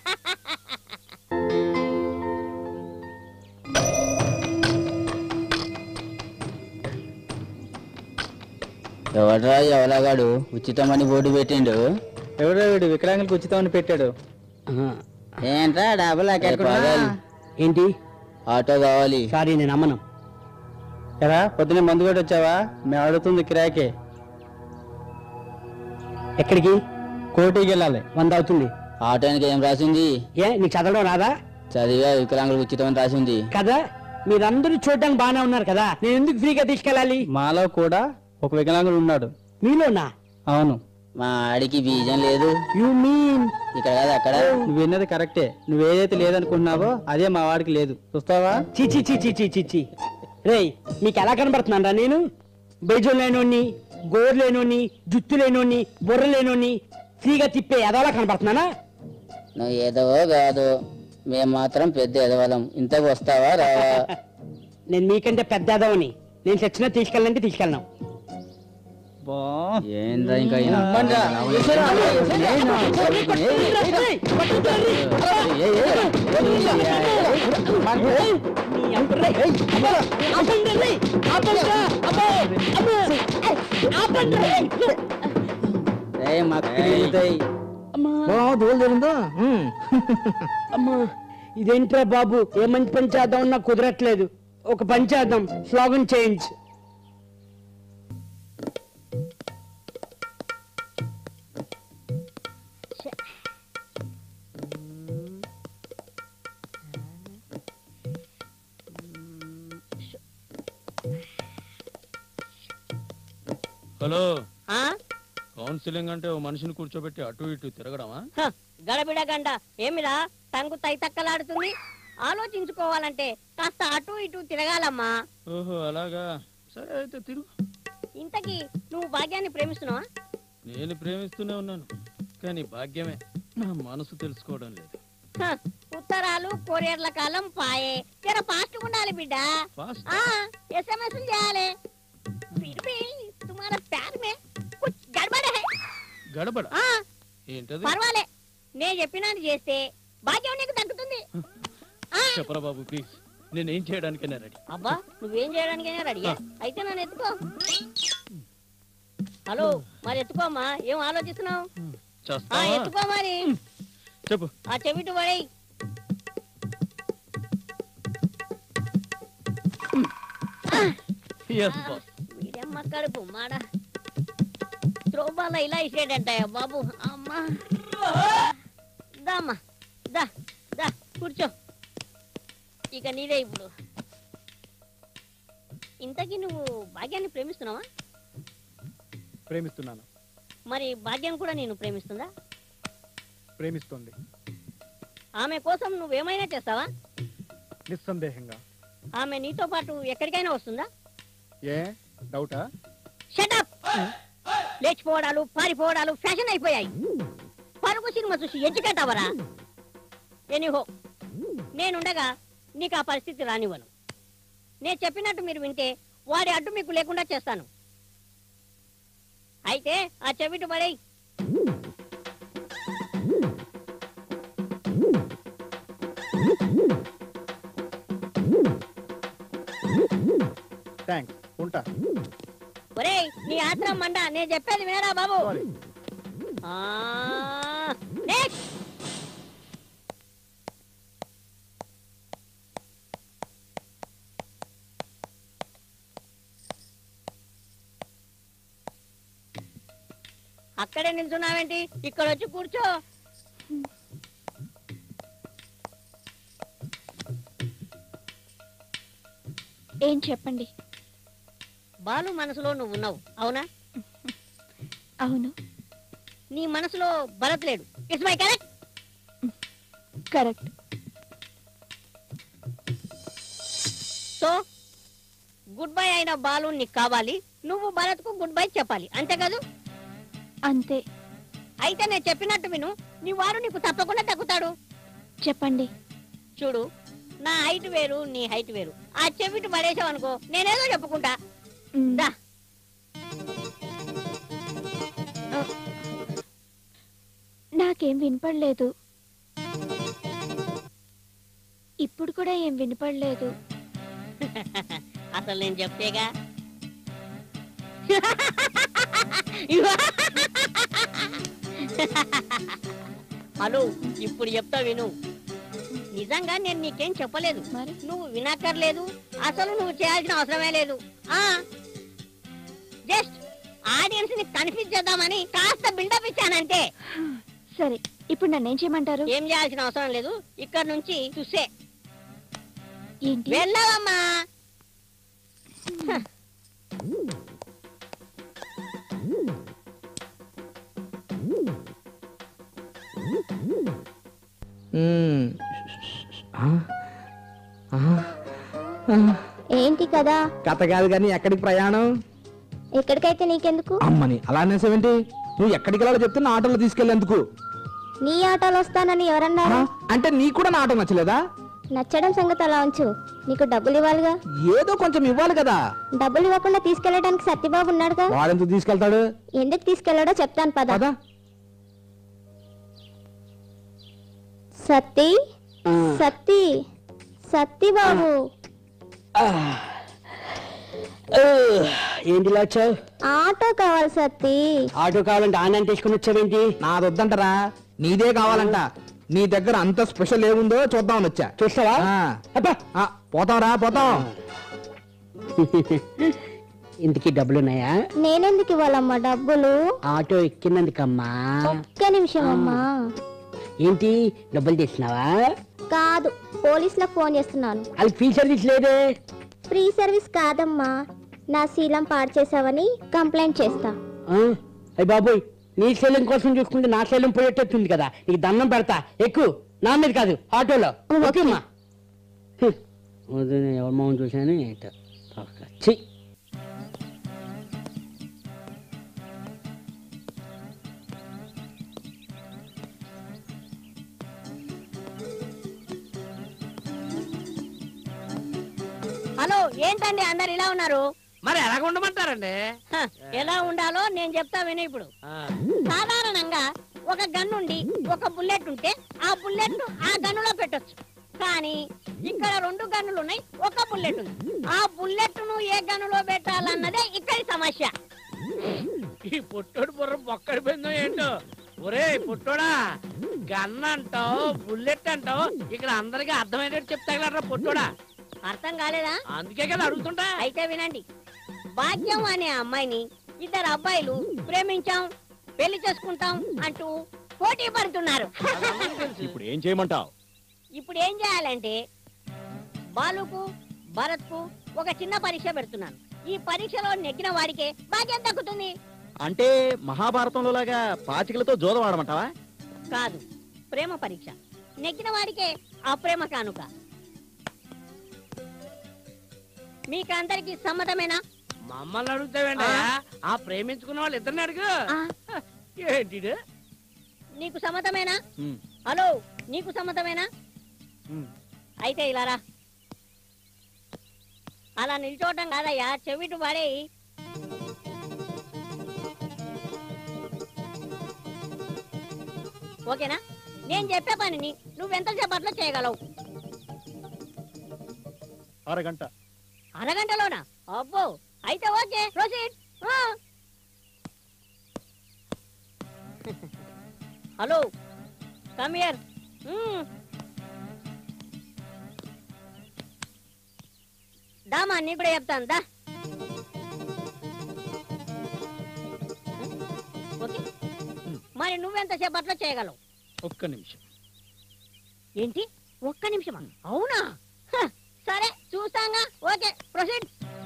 ఎవడ్రా ఎవలాగాడు ఉచితమని బోర్డు పెట్టిండు?
ఎవడో వీడు వికలాంగులకు ఉచితమని పెట్టాడు.
ఏంట్రా డబ్బులు
ఏంటి?
ఆటో కావాలి.
సారీ, నేను అమ్మను.
ఎరా పొద్దునే మందు కూడా వచ్చావా? మేము అడుగుతుంది కిరాకే.
ఎక్కడికి?
కోటికి వెళ్ళాలి.
వంద అవుతుంది.
ఆటోనికి ఏం రాసింది?
ఏ నీకు చదవడం రాదా?
చదివా, వికలాంగులకు ఉచితమని రాసింది
కదా. మీరందరూ చూడడానికి బాగానే ఉన్నారు కదా, నేను ఎందుకు ఫ్రీగా తీసుకెళ్ళాలి?
మాలో కూడా ఒక వికలాంగుడు ఉన్నాడు.
మీలోనా?
అవును.
మా ఆడికి బీజం లేదు.
యు మీన్
ఇక్కడ కాదు అక్కడ.
నువ్వు విన్నది కరెక్టే. నువ్వు ఏదైతే లేదనుకుంటున్నావో అదే మా వాడికి లేదు. చూస్తావా?
చిచి చిచి చిచి
రేయ్ మీకు ఎలా కనబడుతున్నాను రా నేను? బైజోన్ లేనోని, గోరు లేనోని, జుత్తు లేనోని, బుర్ర లేనోని, ఫ్రీగా తిప్పే ఎదవలా కనబడుతున్నానా?
నువ్వు ఎదవో కాదు, మేము మాత్రం పెద్ద ఎదవలం. ఇంతకు వస్తావా రావా?
నేను మీకంటే పెద్ద ఎదవని. నేను చచ్చినా తీసుకెళ్ళాలంటే తీసుకెళ్ళను.
ఏంద్రా ఇంకా
అమ్మ ఇదేంట్రా బాబు, ఏ మంచి పని చేద్దాం నాకు కుదరట్లేదు. ఒక పని చేద్దాం, స్లోగన్ చేంజ్.
హలో, కౌన్సిలింగ్ అంటే ఓ మనిషిని కూర్చోబెట్టి అటు ఇటు తిరగడమా?
గడబిడ గండ ఏమిరా టంగు తై తక్కలాడుతుంది? ఆలోచించుకోవాలంటే కాస్త అటు ఇటు తిరగాలమ్మా.
ఓహో అలాగా, సరే అయితే తిరుగు.
ఇంతకీ నువ్వు భాగ్యాన్ని ప్రేమిస్తున్నావా?
నేను ప్రేమిస్తూనే ఉన్నాను, కానీ భాగ్యమే నా మనసు తెలుసుకోవడం లేదు.
హ, ఉత్తరాలు కొరియర్ల కాలం పాయే. జర ఫాస్ట్ ఉండాలి బిడ్డ. ఎస్ఎంఎస్ చేయాలి. फिर भी तुम्हारा प्यार में कुछ गड़बड़ है.
గడబడ ఏంటది?
పర్వాలే, నేను చెప్పినాను చేస్తే భాగ్యం నీకు దక్కుతుంది.
చెప్పరా బాబు ప్లీజ్, నేనేం చేయడానికైనా రెడీ.
అబ్బా నువ్వేం చేయడానికైనా రెడీ? అయితే నన్ను ఎత్తుకో. హలో మరి ఎత్తుకోమ్మా, ఏం ఆలోచిస్తున్నావు? ఎత్తుకో మరి.
చెప్పు.
ఆ చెవిటి పడే. వీడమ్మ కడుపు మాడ త్రోబాల ఇలా ఇచ్చేటంటాయా బాబు? అమ్మా దామ్మా దా దా కూర్చో. ఇక నీదే ఇప్పుడు. ఇంతకీ నువ్వు భాగ్యాన్ని ప్రేమిస్తున్నావా?
ప్రేమిస్తున్నాను.
మరి భాగ్యం కూడా నేను ప్రేమిస్తుందా?
ప్రేమిస్తుంది.
ఆమె కోసం నువ్వేమైనా చేస్తావా?
నిస్సందేహంగా.
ఆమె నీతో పాటు ఎక్కడికైనా వస్తుందా?
ఏ డౌటా?
షటప్! లేచిపోవడాలు పారిపోవడాలు ఫ్యాషన్ అయిపోయాయి. పరుగు సినిమా చూసి ఎడ్యుకేట్ అవ్వరా? ఎనీహో, నేనుండగా నీకు ఆ పరిస్థితి రానివ్వను. నేను చెప్పినట్టు మీరు వింటే వాడి అడ్డు మీకు లేకుండా చేస్తాను. అయితే ఆ చెవిటి పడేయ్.
థాంక్స్, ఉంటా.
ఒరేయ్ నీ ఆత్రం మండ, నేను చెప్పేది వినరా బాబు? ఆ నెక్స్ట్ అక్కడే నిల్చున్నావేంటి? ఇక్కడ వచ్చి కూర్చో.
ఏం చెప్పండి.
బాలు మనసులో నువ్వు ఉన్నావు, అవునా?
అవును.
నీ మనసులో భరత్ లేడు. It's my correct?
Correct.
So goodbye అయిన బాలు నీకు కావాలి, నువ్వు భరత్ కు గుడ్ బై చెప్పాలి, అంతే కాదు?
అంతే.
అయితే నేను చెప్పినట్టు విను, నీ వారు నీకు తప్పకుండా తగ్గుతాడు.
చెప్పండి.
చూడు, నా హైట్ వేరు, నీ హైట్ వేరు. ఆ చెవిటి పడేసావు అనుకో, నేనేదో చెప్పుకుంటా. దా.
నాకేం వినపడలేదు. ఇప్పుడు కూడా ఏం వినపడలేదు.
అసలు నేను చెప్తేగా. హలో, ఇప్పుడు చెప్తా విను. నిజంగా నేను నీకేం చెప్పలేదు, నువ్వు వినక్కర్లేదు, అసలు నువ్వు చేయాల్సిన అవసరమే లేదు. ఆ జస్ట్ ఆడియన్స్ ని కన్ఫ్యూజ్ చేద్దామని కాస్త బిల్డప్ ఇచ్చానంటే.
సరే, ఇప్పుడు నన్నేం చేయమంటారు?
ఏం చేయాల్సిన అవసరం లేదు, ఇక్కడ నుంచి చూసే.
ఏంటి?
వెళ్ళావమ్మా.
ఏంటి కదా?
కథ కాదు కానీ ఎక్కడికి ప్రయాణం?
ఎక్కడికైతే నీకెందుకు?
అమ్మని అలా అనేసేవేంటి? నువ్వు ఎక్కడికి వెళ్ళాలో చెప్తే నా ఆటోలో తీసుకెళ్ళేందుకు.
నీ ఆటోలో వస్తానని ఎవరన్నారు?
అంటే నీకు కూడా నా ఆటో నచ్చలేదా?
నచ్చడం సంగతి అలా ఉంచు, నీకు డబ్బులు ఇవ్వాలిగా.
ఏదో కొంచెం ఇవ్వాలి కదా.
డబ్బులు ఇవ్వకుండా తీసుకెళ్ళడానికి సత్యబాబు ఉన్నాడుగా.
వాడెందుకు తీసుకెళ్తాడు?
ఎందుకు తీసుకెళ్లాడో చెప్తాను పద. సత్తి సత్తి సత్యబాబు.
ఏంటి ఇలా వచ్చావు?
ఆటో కావాలి సత్తి.
ఆటో కావాలంటే ఆనంద తీసుకుని వచ్చావేంటి?
నాదొద్దంటరా, నీదే కావాలంట. నీ దగ్గర అంత స్పెషల్ ఏముందో చూద్దామని వచ్చా.
చూస్తావా?
పోతాం రా పోతాం.
ఇంటికి డబ్బులున్నాయా?
నేనెందుకు ఇవ్వాలమ్మా డబ్బులు?
ఆటో ఎక్కినందుకమ్మా.
ఒక్క నిమిషం అమ్మా.
ఏంటి డబ్బులు తెచ్చినావా?
కాదు, పోలీసులకు ఫోన్ చేస్తున్నాను.
అది ఫ్రీ సర్వీస్ లేదే.
ఫ్రీ సర్వీస్ కాదమ్మా, నా శీలం పాడు చేసావని కంప్లైంట్ చేస్తా.
అయ్య బాబోయ్, నీ శైలం కోసం చూసుకుంటే నా శైలం పోయేటట్టుంది కదా. నీకు దండం పెడతా, ఎక్కువ. నా మీద కాదు, ఆటోలో. ఓకేమ్మా. ఎవరి మొహం చూసాను ఏంటో.
హలో, ఏంటండి అందరు ఇలా ఉన్నారు?
మరి ఎలాగ ఉండమంటారండి?
ఎలా ఉండాలో నేను చెప్తా విను. ఇప్పుడు సాధారణంగా ఒక గన్ ఉండి ఒక బుల్లెట్ ఉంటే ఆ బుల్లెట్ ను ఆ గన్నులో పెట్టొచ్చు. కానీ ఇక్కడ రెండు గన్నులు ఉన్నాయి, ఒక బుల్లెట్ ఉంది. ఆ బుల్లెట్ ను ఏ గన్నులో పెట్టాలన్నదే ఇక్కడి సమస్య.
ఈ పుట్టోడు బుర్ర బొక్కడిపోయిందో ఏంటో. ఒరే పుట్టోడా, గన్ అంటావు, బుల్లెట్ అంటావు, ఇక్కడ అందరికీ అర్థమయ్యేటట్టు చెప్తాగలరా పుట్టోడా?
అర్థం కాలేదా?
అందుకే కదా అడుగుతుంటా.
అయితే వినండి. భాగ్యం అనే అమ్మాయిని ఇద్దరు అబ్బాయిలు ప్రేమించాం, పెళ్లి చేసుకుంటాం అంటూ పోటీ పడుతున్నారు.
ఇప్పుడు ఏం చేయమంటావు?
ఇప్పుడు ఏం చేయాలంటే బాలుకు భరత్ కు ఒక చిన్న పరీక్ష పెడుతున్నాను. ఈ పరీక్షలో నెగ్గిన వాడికే భాగ్యం దక్కుతుంది.
అంటే మహాభారతంలో లాగా పాచికలతో జోదం ఆడమంటావా?
కాదు, ప్రేమ పరీక్ష. నెగ్గిన వాడికే ఆ ప్రేమ కానుక. మీకందరికి సమ్మతమేనా?
మమ్మల్ని అడుగుతావేంట? ఆ ప్రేమించుకున్న వాళ్ళు ఇద్దరిని అడుగు. ఏంటి
నీకు సమ్మతమేనా? హలో, నీకు సమ్మతమేనా? అయితే ఇలా రా. అలా నిల్చోవటం కాదయ్యా, చెవిటి వాడే. ఓకేనా? నేను చెప్పే పనిని నువ్వెంత సేపట్లో చేయగలవు?
అరగంట.
అరగంటలోనా? అబ్బో, అయితే okay, proceed. Hello, come here. దామా, నీ కూడా చెప్తాను దా. ఓకే, మరి నువ్వెంత సేపట్లో చేయగలవు?
ఒక్క నిమిషం.
ఏంటి ఒక్క నిమిషమా? అవునా? సరే చూస్తాంగా. Okay, proceed.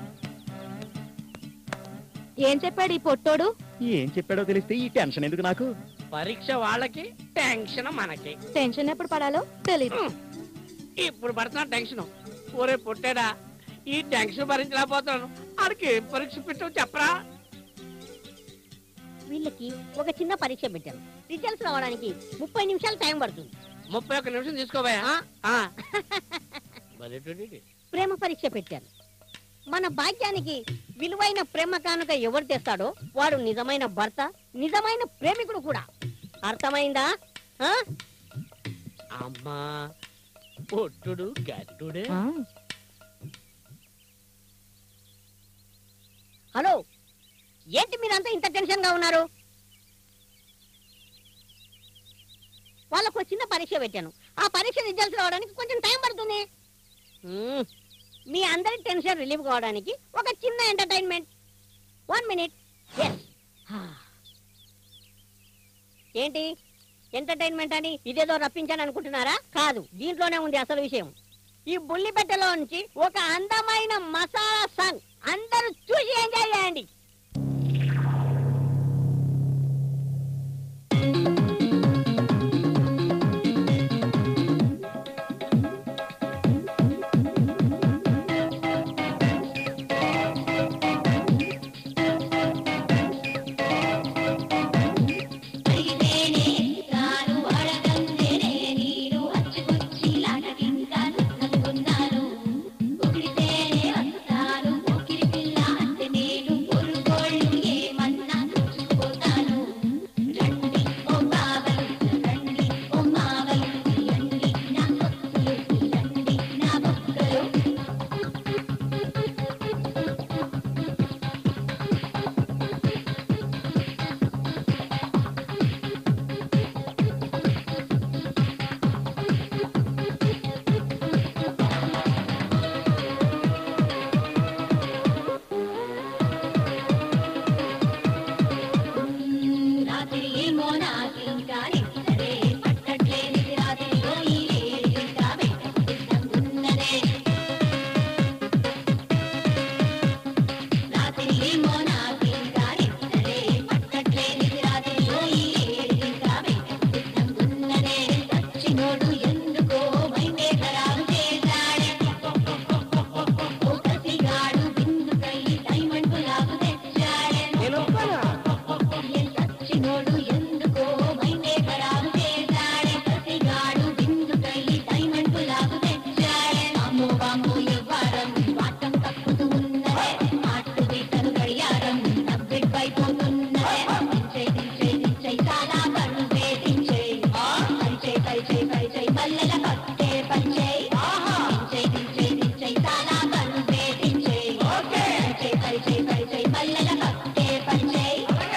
ఏం చెప్పాడు ఈ పొట్టోడు?
ఏం చెప్పాడో తెలిస్తే ఈ టెన్షన్ ఎందుకు నాకు?
పరీక్ష వాళ్ళకి, టెన్షన్ మనకి.
టెన్షన్ ఎప్పుడు పడాలో తెలీదు.
ఇప్పుడు పడుతున్నా టెన్షన్. ఒరే పొట్టాడా, ఈ టెన్షన్ భరించలేకపోతున్నాను. ఆడికి ఏం పరీక్ష పెట్టావు చెప్పరా?
వీళ్ళకి ఒక చిన్న పరీక్ష పెట్టారు. రిజల్ట్స్ రావడానికి ముప్పై నిమిషాలు టైం పడుతుంది.
ముప్పై ఒక్క నిమిషం తీసుకోవా?
ప్రేమ పరీక్ష పెట్టారు. మన భాగ్యానికి విలువైన ప్రేమ కానుక ఎవరు తెస్తాడో వాడు నిజమైన భర్త, నిజమైన ప్రేమికుడు కూడా. అర్థమైందా?
అమ్మా పొట్టుడు గట్టుడే.
హలో, ఏంటి మీరంతా ఇంత టెన్షన్ గా ఉన్నారు? వాళ్ళకు చిన్న పరీక్ష పెట్టాను. ఆ పరీక్ష రిజల్ట్స్ రావడానికి కొంచెం టైం పడుతుంది. మీ అందరి టెన్షన్ రిలీఫ్ కావడానికి ఒక చిన్న ఎంటర్టైన్మెంట్. One minute. ఏంటి ఎంటర్టైన్మెంట్ అని ఇదేదో రప్పించాను అనుకుంటున్నారా? కాదు, దీంట్లోనే ఉంది అసలు విషయం. ఈ బుల్లిపెట్టెలో నుంచి ఒక అందమైన మసాలా సాంగ్ అందరూ చూసి ఎంజాయ్ చేయండి.
రాత్రి ఏమో నాకింకా నిద్రే పట్టట్లేదు రాత్రిలో ఈ వేడి ఇంకా వేటకు సిద్ధంగున్నదే రాత్రి ఏమో నాకింకా నిద్రే పట్టట్లేదు రాత్రిలో ఈ వేడి ఇంకా వేటకు సిద్ధంగున్నదే సచ్చినోడు ఎందుకో మైండే ఖరాబు చేశాడే ఓ కసిగాడు బిందుకై డైమండ్ గులాబు తెచ్చాడే సచ్చినోడు ఎందుకో మైండే ఖరాబు చేశాడే కసిగాడు బిందుకై డైమండ్ గులాబు తెచ్చాడే అమ్మో బామ్మో ఎవ్వరం వాటం తప్పుతూ ఉన్నదే మాటు బీటలు గడియారం నవ్విడ్ పైపోతున్నదే దించై దించై దించై చాలా బరువే దించై పరిచై పరిచై పరిచై మల్లెల పట్టే పంచై దించై దించై దించై చాలా బరువే దించై పరిచై పరిచై పరిచై మల్లెల పట్టే పంచై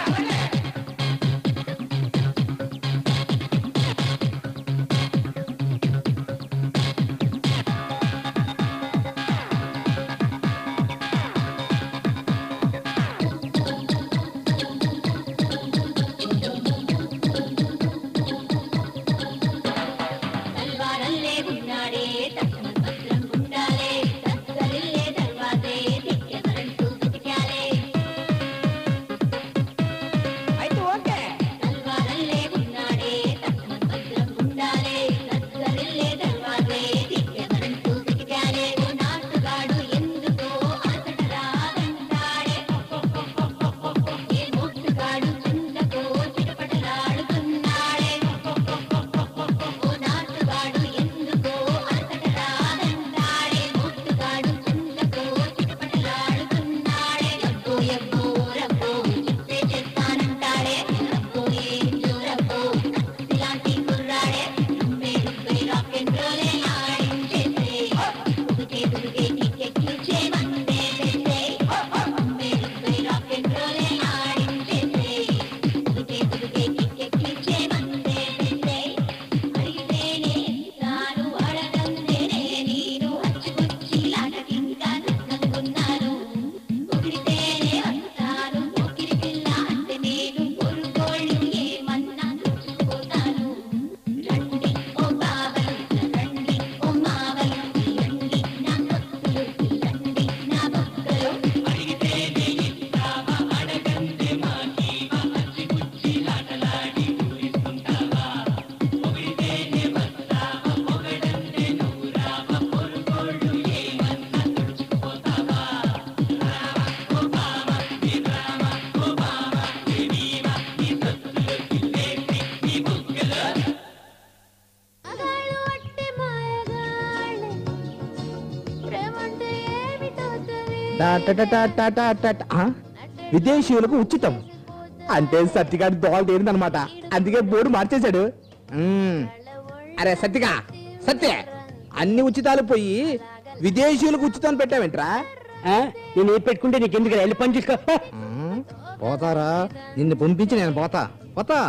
తల్వారల్లే ఉన్నాడే తక్షణ భద్రం ఉండాలే తత్తరిల్లే దర్వాజే దిక్కెవరంటూ వెతికాలే అయితే ఓకే తల్వారల్లే ఉన్నాడే తక్షణ భద్రం ఉండాలే తత్తరిల్లే దర్వాజే దిక్కెవరంటూ వెతికాలే ఓ నాటుగాడు ఎందుకో అతట రాదంటాడే ఏ మోటుగాడు చింతకో చిటపటలాడుతున్నాడే ఓ నాటుగాడు ఎందుకో అతట రాదంటాడే మోటుగాడు చింతకో చిటపటలాడుతున్నాడే రబ్బో ఎబ్బో రబ్బో చెప్తే చేస్తానంటాడే రబ్బో ఏంటో రబ్బో ఇలాంటి కుర్రాడే రుబ్బే రుబ్బే రాక్ అండ్ రోలే ఆడించేసే దుదుకే దుదుకే కిక్కెక్కించే మందే తెచ్చే రుబ్బే రుబ్బే రాక్ అండ్ రోలే ఆడించేసే దుదుకే దుదుకే కిక్కెక్కించే మందే తెచ్చే అడిగితేనే ఇస్తాను అడగందేనే నేను అచ్చుకొచ్చి లాటకింకా నన్నుకున్నాను పొగిడితేనే వస్తాను పొగిడి పిల్ల అంటే నేను పొరుగోళ్ళు ఏమన్నా తెచ్చుకోతాను రండి ఓ బావలు రండి ఓ మావలు రండి నా భక్తులు రండి నా భక్తులు అడిగితేనే ఇస్తావా అడగందే మాకీవా అచ్చిపుచ్చి లాటలాడి ఊరిస్తుంటావా పొగిడితేనే వస్తావా పొగడందే నువ్వు రావా పొరుగోళ్ళు ఏమన్నా తుడుచుకుపోతావా రావా ఓ బావా నీ రావా ఓ బావా నీ నీవా నీ సత్తులు కిల్లేసి నీ బుగ్గలు
టా టా టా టా టా టా టా టా. ఆ? విదేశీయులకు ఉచితం అంటే సత్తిగాడి దోల తేరిందనమాట అందుకే బోర్డు మార్చేశాడు మ్మ్. అరే సత్తిగా సత్య అన్ని ఉచితాలు పోయి విదేశీయులకు ఉచితం పెట్టావేంట్రా
నేను ఏ పెట్టుకుంటే నీకు ఎందుకు వెళ్ళి పని చూసుకో
మ్మ్. పోతారా నిన్ను పంపించి నేను పోతా పోతా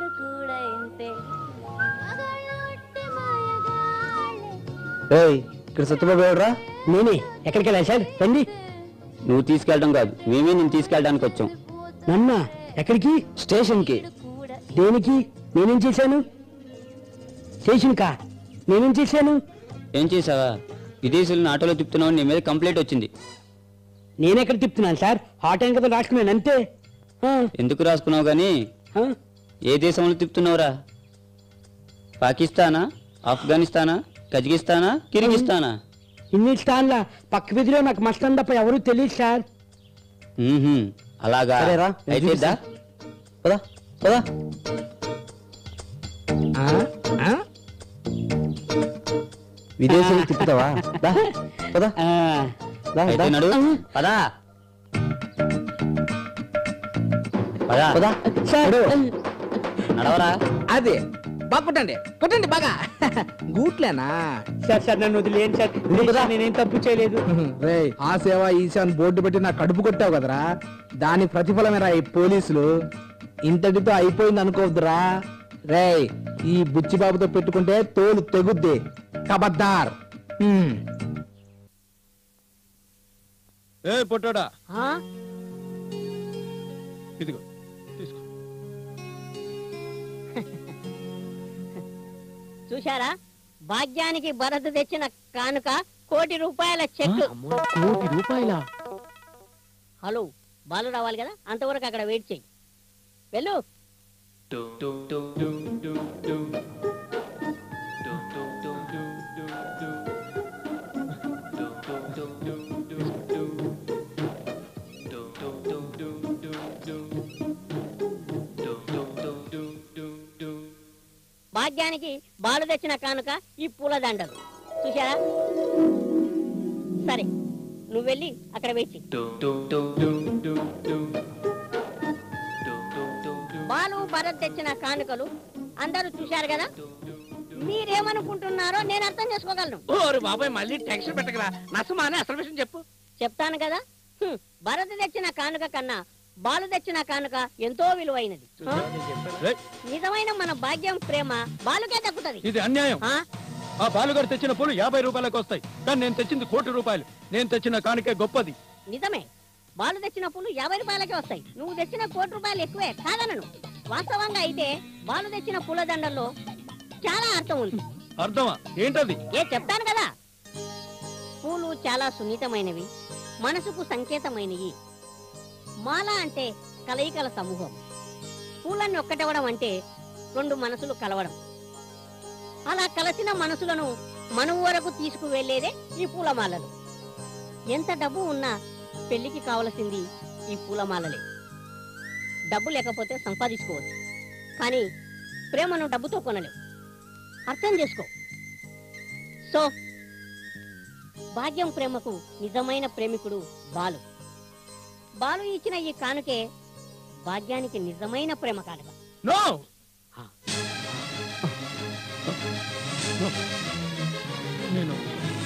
ఏయ్ ఇక్కడ సత్యబాబు ఎవరురా?
నేనే ఎక్కడికి వెళ్ళా సార్ రండి
నువ్వు తీసుకెళ్ళడం కాదు మేమే నేను తీసుకెళ్ళడానికి వచ్చాం
నన్న ఎక్కడికి
స్టేషన్కి.
దేనికి నేనేం చేశాను స్టేషన్ కా నేనేం చేశాను
ఏం చేసావా? విదేశీయులను ఆటోలో తిప్పుతున్నావు, నీ మీద కంప్లైంట్ వచ్చింది.
నేనెక్కడ తిప్పుతున్నాను సార్ హాట్ అయిన కదా రాసుకున్నాను అంతే ఆ,
ఎందుకు రాసుకున్నావు గానీ
ఆ,
ఏ దేశంలో తిప్పుతున్నావురా? పాకిస్తానా, ఆఫ్ఘనిస్తానా, కజకిస్తానా, కిర్గిస్తానా?
హిందుస్థాన్లా పక్క వీధిలో నాకు మస్తం తప్ప ఎవరూ తెలియదు సార్
మ్మ్హ్మ్. అలాగా
సరేరా, నేను
అయితే దా. పద పద.
ఆ? ఆ? విదేశీయులు తిప్పుతావా దా, పద.
ఆ,
దా,
అయితే
దా.
నడు పదా పదా
పద.
సార్
నడు.
నడవరా.
అదే బాగా కొట్టండి కొట్టండి బాగా గూట్లేనా
సార్ సార్ నన్ను వదిలేను సార్ సార్, నేనేం తప్పు చేయలేదు
రే ఆ సేవ ఈ సేవ అని బోర్డు పెట్టి నా కడుపు కొట్టావు కదరా దాని ప్రతిఫలమేరా ఈ పోలీసులు ఇంతటితో అయిపోయింది అనుకోవద్దురా రే ఈ బుచ్చిబాబుతో పెట్టుకుంటే తోలు తెగుద్ది కబద్దార్ హ్మ్.
ఏ పొట్టోడా ఇదిగో తీసుకో
చూశారా, భాగ్యానికి భరత్ తెచ్చిన కానుక కోటి రూపాయల చెక్.
కోటి రూపాయల?
హలో, బాలు రావాలి కదా, అంతవరకు అక్కడ వెయిట్ చెయ్యి. వెళ్ళు. భాగ్యానికి బాలు తెచ్చిన కానుక ఈ పూల దండలు. చూశారా? సరే, నువ్వు వెళ్ళి అక్కడ వెయిట్. బాలు భరత్ తెచ్చిన కానుకలు అందరూ చూశారు కదా. మీరేమనుకుంటున్నారో నేను అర్థం చేసుకోగలను.
ఓరు బాబాయ్, మళ్ళీ టెన్షన్ పెట్టగలరా? నసమానే అసలు విషయం చెప్పు.
చెప్తాను కదా. హ్మ్, భరత్ తెచ్చిన కానుక కన్నా బాలు తెచ్చిన కానుక ఎంతో విలువైనది. నిజమైన మన భాగ్యం ప్రేమ బాలుకే దక్కుతుంది.
ఇది అన్యాయం. ఆ బాలుగారు తెచ్చిన పూలు యాభై రూపాయలకు వస్తాయి, కానీ నేను తెచ్చింది కోటి రూపాయలు. నేను తెచ్చిన కానుకే గొప్పది.
నిజమే, బాలు తెచ్చిన పూలు యాభై రూపాయలకే వస్తాయి. నువ్వు తెచ్చిన కోటి రూపాయలు ఎక్కువే కాదనను. వాస్తవంగా అయితే బాలు తెచ్చిన పూల దండల్లో చాలా అర్థం ఉంది.
అర్థమా? ఏంటది?
ఏ చెప్తాను కదా. పూలు చాలా సున్నితమైనవి, మనసుకు సంకేతమైనవి. మాల అంటే కలయికల సమూహం. పూలన్నీ ఒక్కటవడం అంటే రెండు మనసులు కలవడం. అలా కలిసిన మనసులను మన వరకు తీసుకువెళ్లేదే ఈ పూలమాలలు. ఎంత డబ్బు ఉన్నా పెళ్లికి కావలసింది ఈ పూలమాలలే. డబ్బు లేకపోతే సంపాదించుకోవచ్చు, కానీ ప్రేమను డబ్బుతో కొనలేవు. అర్థం చేసుకో. సో భాగ్యం ప్రేమకు నిజమైన ప్రేమికుడు బాలు. బాలు ఇచ్చిన ఈ కానుకే భాగ్యానికి నిజమైన ప్రేమ కానుక.
నో! నేను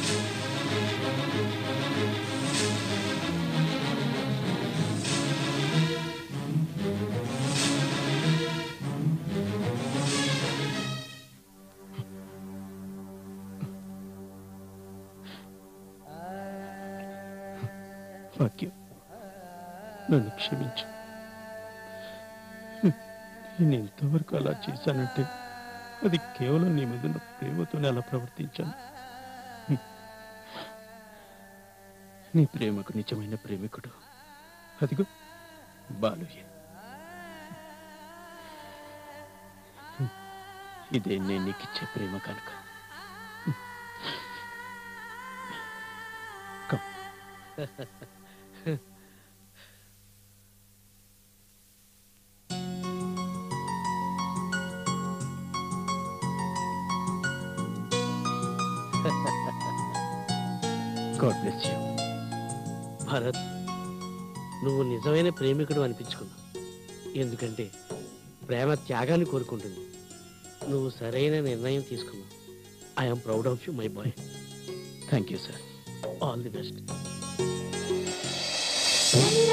భాగ్యం, నన్ను క్షమించు. నేను ఇంతవరకు అలా చేశానంటే అది కేవలం నీ మీద ఉన్న ప్రేమతోనే అలా ప్రవర్తించాను. నీ ప్రేమకు నిజమైన ప్రేమికుడు అదిగో బాలుయే. ఇదే నేను నీకు ఇచ్చే ప్రేమ కనుక.
God bless you. భరత్, నువ్వు నిజమైన ప్రేమికుడు అనిపించుకున్నావు. ఎందుకంటే ప్రేమ త్యాగాన్ని కోరుకుంటుంది. నువ్వు సరైన నిర్ణయం తీసుకున్నావు. I'm proud of you my boy.
Thank you sir.
All the best.
Thank you.